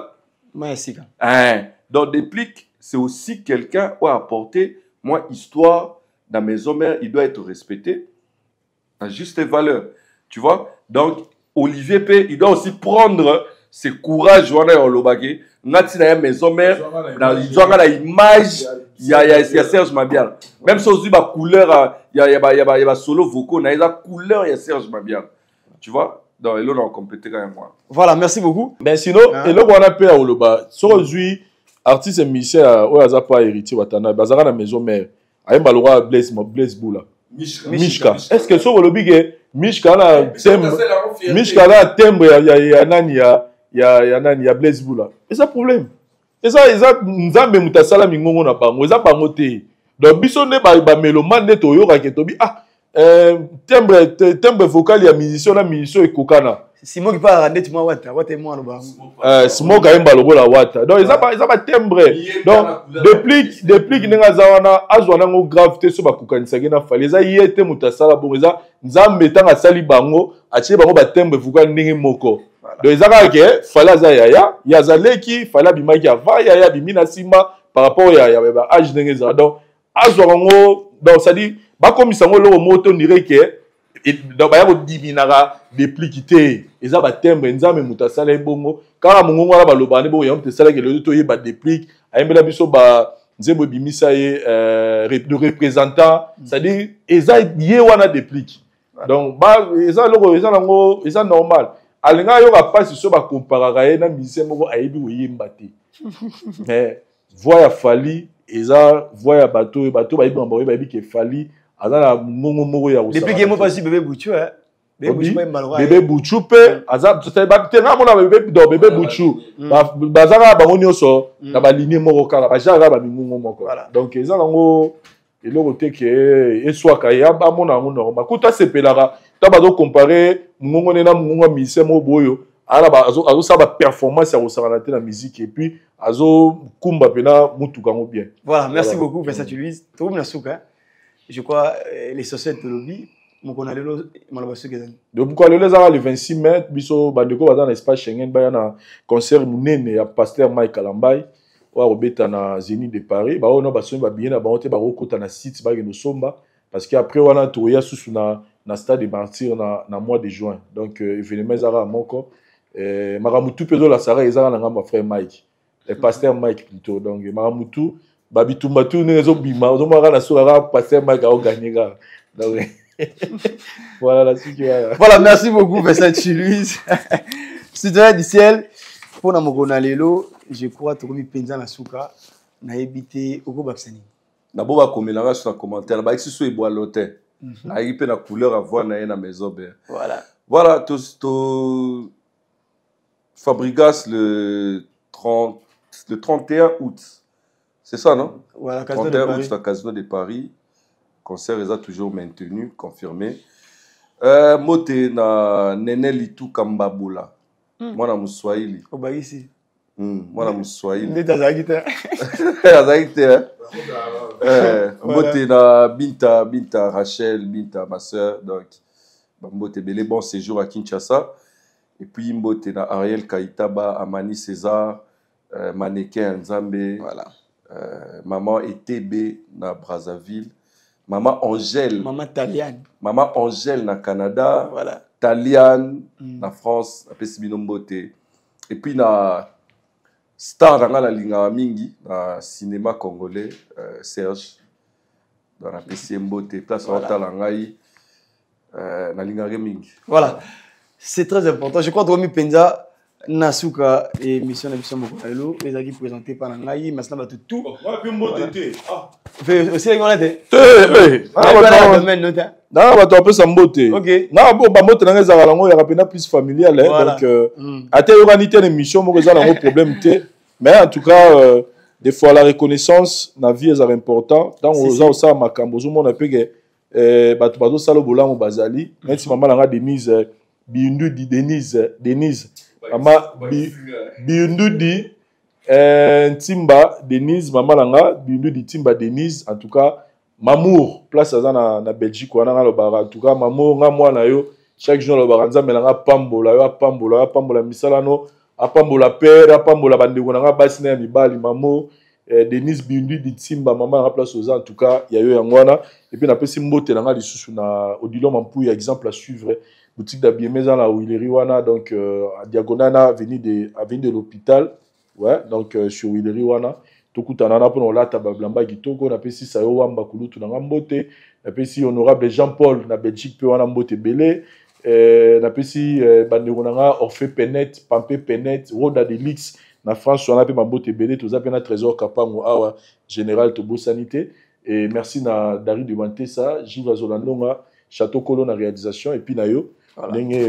hein donc Déplique c'est aussi quelqu'un qui a apporté moi histoire dans maison mère il doit être respecté à juste valeur, tu vois. Donc, Olivier P, il doit aussi prendre ses courages, on a un lobagé, nati na maison mère, ils ont la image, il y a il y a Serge Mabiala. Même si on ba couleur, il y a il y a il y a solo vocaux, na la couleur il y a Serge Mabiala. Tu vois. Donc, il a complété quand même moi. Voilà, merci beaucoup. Ben sinon, et là on a payé au loba. Sur aujourd'hui, artiste et musicien, on a pas héritier watana, bazara na maison mère. Aïe balora Blaise Blaise Boula. Mishka. Mishka. Est-ce que sur le big Mishka na tembre Mishka na tembre ya ya ya nani ya ya ya nani ya Blaise Boula. Et ça problème. Et ça et ça nzambe mutasala mingongo na bango. Ça bango te. Donc biso ne ba ba mélomane ne to yoka ke tobi ah euh tembre tembre vocal ya musicien na musicien ekokana. Simon qui parle rendre tu moi wata wata moi no bango. Euh Simon ka yemba lobola wata. Donc ça ba ça ba tembre. Donc déplique déplique ninga zawana azwana ngo gravité so ba kukanisa na Fally za yete mutasala bongo za nzambe tanga sali bango atie bango ba tembre vocal ndingi moko. Donc ezaka ke Fally za yaya ya zaleki Fally bimaki ava yaya bimina simba par rapport ya ya ba âge ndingi za donc azwana ngo donc ça dit ba komisa ngo lo moto ndire ke donc ba yako diminara dépliquité eza ba tembre nzambe mutasala bongo kala mungongo ala baloba ne bo yam te sala ke le to yeba déplique ayembela biso ba nzembo bimisa ye euh de représentant c'est-à-dire eza ye wana déplique donc ba eza loko eza nango eza normal alinga yo ka passe so ba comparera ye na musicien moko ayebi oyemba te mais voix ya Fally eza voix ya bato bato ba yebi ba yebi ke Fally azana mungongo moko ya usala depuis que mo pas bébé Bouchou hein bébé Bouchou pe aza te nga mona bébé do bébé Bouchou bazaka bango nyonso na ba ligne moko kala ba jara ba mingungo moko donc eza nango eloko te ke eswaka ya ba mona ngo normal kuta sepelara ta ba do comparer mungongo na mungongo mise mo boyo alors azo ça va performance à ressentir la musique et puis azo kumba pena mutu kango bien. Voilà, merci voilà. beaucoup Vincent Louise. Tout le monde je crois les sociétés de lobby mon qu'on a le malabasso gezani. Donc pourquoi le les le vingt-six mai biso bandeko dans l'espace Schengen ba na concert munene ya pasteur Mike Kalambay wa robeta na Zénith de Paris ba ono ba so ba bien na ba ote ba okota na site ba no somba parce que après wana to ya susu na na stade de Martyrs na na mois de juin. Donc euh, événement zara moko euh maramutu pezo la sara ezara na ngamba frère Mike. Le pasteur Mike plutôt donc maramutu babitumba tu nezo bima ozo mara na sura pasteur Mike a gagné ga. Donc voilà la suite. Voilà, merci beaucoup Vincent Louise. Citoyen du ciel pour na mokona lelo, je crois to komi penza na suka na ebité oko baksani. Na bo ba komelanga sur commentaire ba exiso eboa lote. Ayi pe na couleur à voir na na maison ben. Voilà. Voilà, to to Fabrigas le trente le trente et un août. C'est ça non? Voilà, trente et un août la Casino de Paris. Concert est toujours maintenu, confirmé. Euh, Mote na Nene Litu Kambabula. Mm. Moi na Moussouaili. Au bas ici. Mm. Moi na Moussouaili. N'est pas Zagite. Zagite. Mote na Binta, Binta Rachel, Binta ma soeur. Donc, Mote Belé, bon séjour à Kinshasa. Et puis Mote na Ariel Kaitaba, Amani César, euh, Mannequin Nzambe. Voilà. Euh, maman E T B na Brazzaville. Maman Angèle. Maman Taliane. Maman Angèle na Canada. Voilà. Taliane mm. na France. Après Sibinombote. Et puis na star dans la linga mingi na cinéma congolais euh, Serge dans la P C M Bote place voilà. Talangai euh, na linga mingi. Voilà. C'est très important. Je crois que Romy Penza Nasuka et mission de mission Mokoelo les a présenté par Nangai maintenant tout tout. Ouais puis Mbote té. Ah. Fait aussi on a été. Eh. Ah bah domaine nota. Non, bah tu peux s'emboter. OK. Non, bon bah Mbote nanga za lango ya rapena plus familial donc euh ate organité l'émission mo za lango problème té. Mais en tout cas euh, des fois la reconnaissance na vie est important. Dans oza osa makambo zo mona pege eh ba tu bazo salo bolango bazali. Même si maman nanga Denise Bindu di Denise Denise Mama Bindu di Timba Denise Mama Langa Bindu di Timba Denise en tout cas Mamour place à na na Belgique wana na lobara en tout cas Mamour nga mwana yo chaque jour lobara nzambe langa pambola yo pambola pambola misala no apambola père apambola bandeko nga basi na mibali Mamour Denise Bindu di Timba Mama na place aux en tout cas ya yo yangwana et puis na pesi mbote langa lisusu na Odilo Mampu exemple à suivre boutique d'habillement dans la Willery wana donc euh, à diagonale avenue de avenue de l'hôpital ouais donc euh, sur Willery wana tokutana na pour la tabablamba kitoko na pesi sayo wamba kulutu na mbote na pesi honorable Jean-Paul na Belgique pe wana mbote belé euh na pesi euh, bandeko nanga Orphée Penet Pampé Penet Roda de Lix na France wana pe mbote belé toza pe na trésor kapango awa général Tobo sanité et merci na Dari de Mantessa Gilles Zolandonga Château Colo na réalisation et puis na yo Merci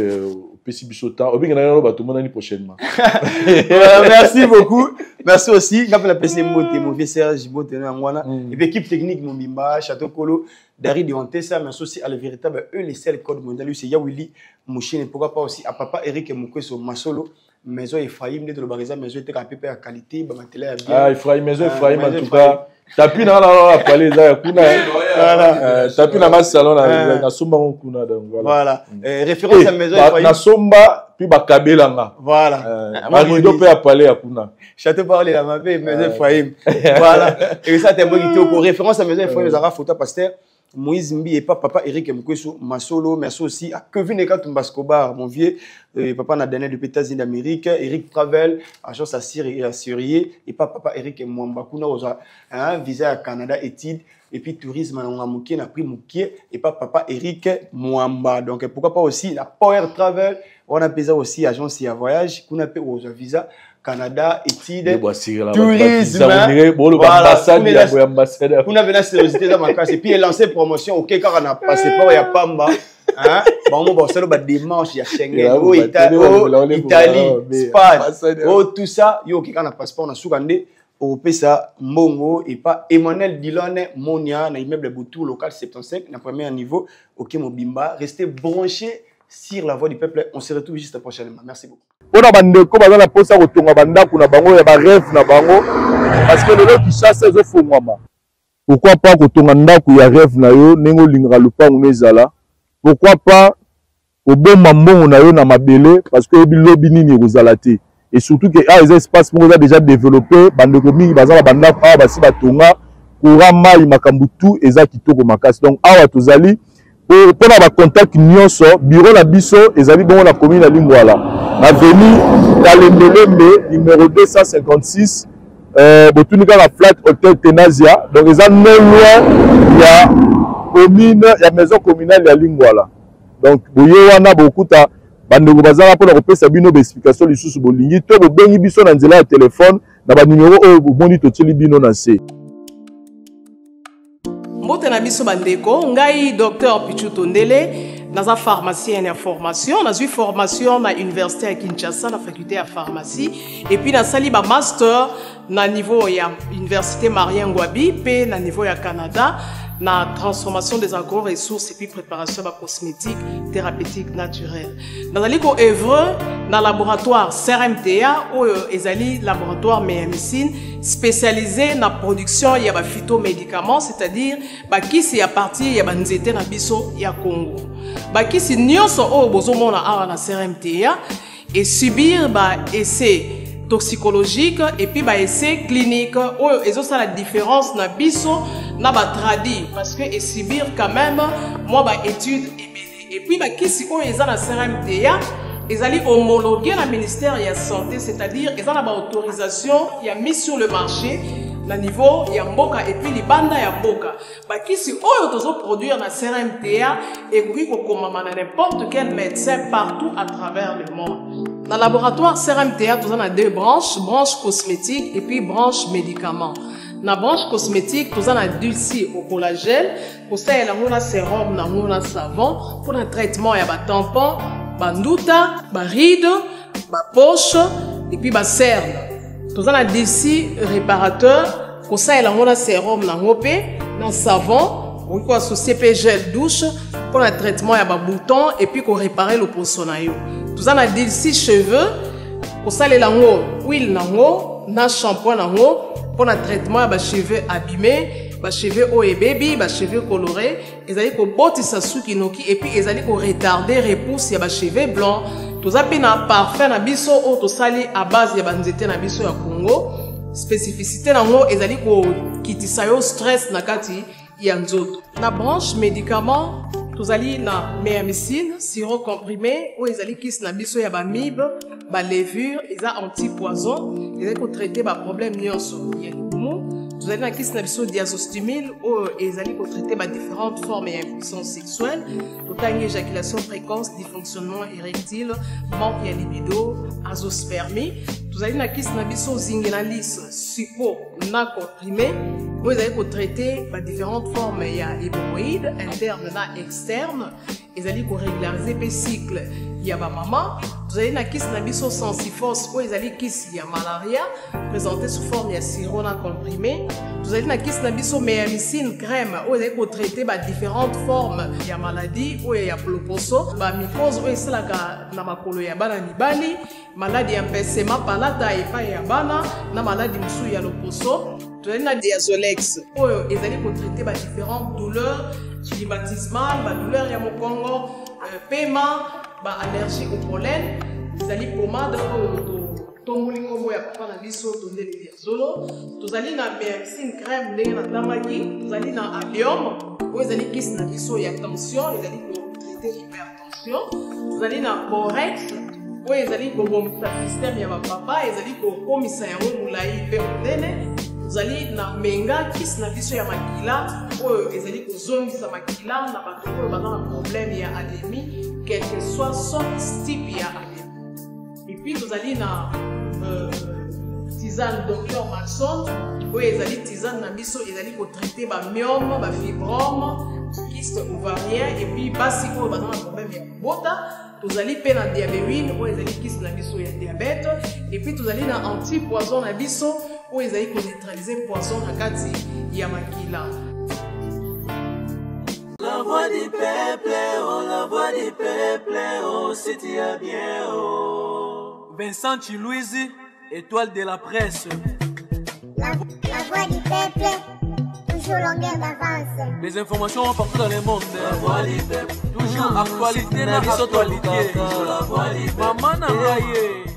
beaucoup. Merci aussi. La P C Mbote, mauvais Serge Mbote, et puis équipe technique Mombimba, Château Colo, Dari de Antessa, merci aussi à le véritable eux les seuls codes mondial, c'est Yawili Mouchine, pourquoi pas aussi à papa Eric Moukweso Masolo, maison Ephraim, de l'Obariza, maison était à peu près à qualité, Bamatela bien. Ah, Ephraim, maison Ephraim en tout cas. Tapi na la parler ça kuna voilà tapi na ma salon na na somba kuna donc voilà référence à maison na somba puis ba kabelanga voilà marido peut appeler à kuna château parler la mapé maison Ephraim voilà et ça t'es bon qui au référence à maison Ephraim les ara photo pasteur Moïse Mbi et pas papa Eric Mkweso Masolo merci aussi à Kevin Ekatumba Escobar mon vieux et papa na Daniel de États-Unis d'Amérique Eric Travel agence assuriée et assuriée et pas papa Eric Mwamba kuna oza hein visa à Canada études et puis tourisme na Mukie na prix Mukie et pas papa Eric Mwamba donc pourquoi pas aussi la Power Travel on a payé aussi agence et voyage kuna pe oza visa Canada, études, tourisme, ambassadeur. On a venu à curiosité dans ma classe et puis il a lancé promotion. Ok, car on a passeport, il y a Pamba. Hein? Bon, on va faire des démarches, il y a Schengen, oh, Italie, Espagne, oh, tout ça. Yo, ok, quand on a passeport, on a sougandé. Au Pesa, Mongo et pas Emmanuel Dilone, Monia, na immeuble Boutou local soixante-quinze, na premier niveau. Ok, Mobimba, restez branchés sur la voix du peuple. On se retrouve juste prochainement. Merci beaucoup. Pona bandeko baza na posa kotonga bandako na bango ya ba rêve na bango parce que lelo Kinshasa ezo fungwama. Pourquoi pas kotonga ndako ya rêve na yo nengo lingaka lupango nezala? Pourquoi pas oboma mbongo na yo na mabele parce que bilobi nini kozala te? Et surtout que ah les espaces mo déjà développé bandeko mingi baza ba bandako ah basi batonga courant mai makambu tout eza kitoko makasi. Donc awa tozali pour pour na contact nyonso bureau na biso ezali bongo na commune ya Lingwala. Avenue Kalembelembe numéro deux cent cinquante-six euh botunika la flat hôtel Tenazia. Donc eza non loin ya commune ya maison communale ya Lingwala. Donc boye wana bokuta bandeko bazala pour kopesa bino ba explication lisusu bolingi to bobengi biso na nzela ya telefone na ba numéro oyo bomondi toteli bino na se. Mbote na biso bandeko ngai docteur Pichu Tondele naza pharmacien en formation nazui formation na université ya Kinshasa na faculté ya pharmacie et puis na sali ba master na niveau ya université Marien Ngouabi pe na niveau ya Canada na transformation des agro-ressources et puis préparation de cosmétiques thérapeutiques naturelles. Dans le ko œuvre dans laboratoire C R M T A ou ezali laboratoire médecine spécialisé dans la production ya ba phytomédicaments, c'est-à-dire ba kisi ya partie ya ba nzete na biso ya Congo. Ba kisi nyonso o bozomona awa na C R M T A et subir ba essai toxicologique et puis ba essai clinique ou eso ça la différence na biso na ba tradi parce que et subir quand même moi ba étude et puis ba kisi o eza na C R M T A ezali homologué na ministère ya santé, c'est-à-dire eza na ba autorisation ya mise sur le marché na niveau ya mboka et puis libanda ya mboka ba kisi oyo tozo produire na C R M T A et koki kokomama na n'importe quel médecin partout à travers le monde. Dans le laboratoire C R M T A, nous avons deux branches, branche cosmétique et puis branche médicaments. Dans la branche cosmétique, nous avons dulci au collagène, pour ça, il y a un sérum, un savon, pour un traitement, il y a un tampon, un ndouta, un ride, une poche, et puis un cerne. Nous avons dulci réparateur, pour ça, il y a un sérum, un savon, pour associer un gel douche, pour un traitement, il y a un bouton, et puis pour réparer le poissonaillot. Nous avons des cheveux pour ça les lango huile nango na shampoing nango pour le traitement des cheveux abîmés, des cheveux haut et baby, des cheveux colorés, ils allaient ko botisa suki noki et puis ils allaient ko retarder repousse ya ba cheveux blancs. Tous a na parfum na biso o to sali à base ya banzete na biso ya Congo. Spécificité nango ils allaient ko kitisa yo stress na kati ya nzoto. Na branche médicaments tous allons na méamycine, sirop comprimé, ou ils allons kiss na biso ya ba mib, ba levure, ils a anti-poison, ils allons traiter ba problème nyonso. Tous allons na kiss na biso diazostimule, ou ils allons traiter ba différentes formes d'impuissance sexuelle, autant éjaculation précoce, dysfonctionnement érectile, manque de libido, azospermie. Tous allons na kiss na biso zingenalis, suppo, na comprimé, où ils allons traiter ba différentes formes d'hémorroïdes internes na externe, ils allaient pour régulariser le cycle. Il y a ma maman, vous allez na kiss na biso sensifos, où ils allaient kiss il y a malaria, présenté sous forme de sirop na comprimé. Vous allez na kiss na biso méamycine crème, où ils allaient pour traiter bah, différentes formes. Il y a maladie, où il y a ploposo, bah mycose, où il y a na makolo ya bana nibali, maladie empêchement palata et pas ya bana, na maladie msou ya loposo. Vous allez na diazolex, où ils allaient pour traiter bah, différentes douleurs. Climatismal, bah, douleur ya mokongo, euh, paiement, bah, allergie au pollen, vous allez pommade to molingo ya papa na biso to ndele diazolo, vous allez na méamycine crème ndenge na tamaki, vous allez na allium, vous allez kiss na biso ya tension, vous allez traiter hypertension, vous allez na borex, vous allez kobomisa système ya papa, vous allez kokomisa yango mulai pe monene. Vous allez na menga kiss na biso ya makila ou ils allez kozongisa makila na bato oyo baza na problème ya anémie quel que soit son type ya anémie. Et puis vous allez na euh, tisane docteur Maxon ou ils allez tisane na biso ils allez ko traiter ba myome ba fibrome kyste ovarien et puis basi oyo baza na problème ya bota. Vous allez payer na diabétine ou ils allez kiss na biso ya diabète et puis vous allez na anti-poison na biso ou ils allaient neutraliser poison na kati ya makila. La voix du peuple, oh la voix du peuple, oh c'est bien, oh. Vincent Chilouizi, étoile de la presse. La, la voix du peuple, toujours longueur d'avance. Des informations partout dans le monde. La voix du peuple, toujours actualité, actualité. La voix du peuple. Maman Nangaye.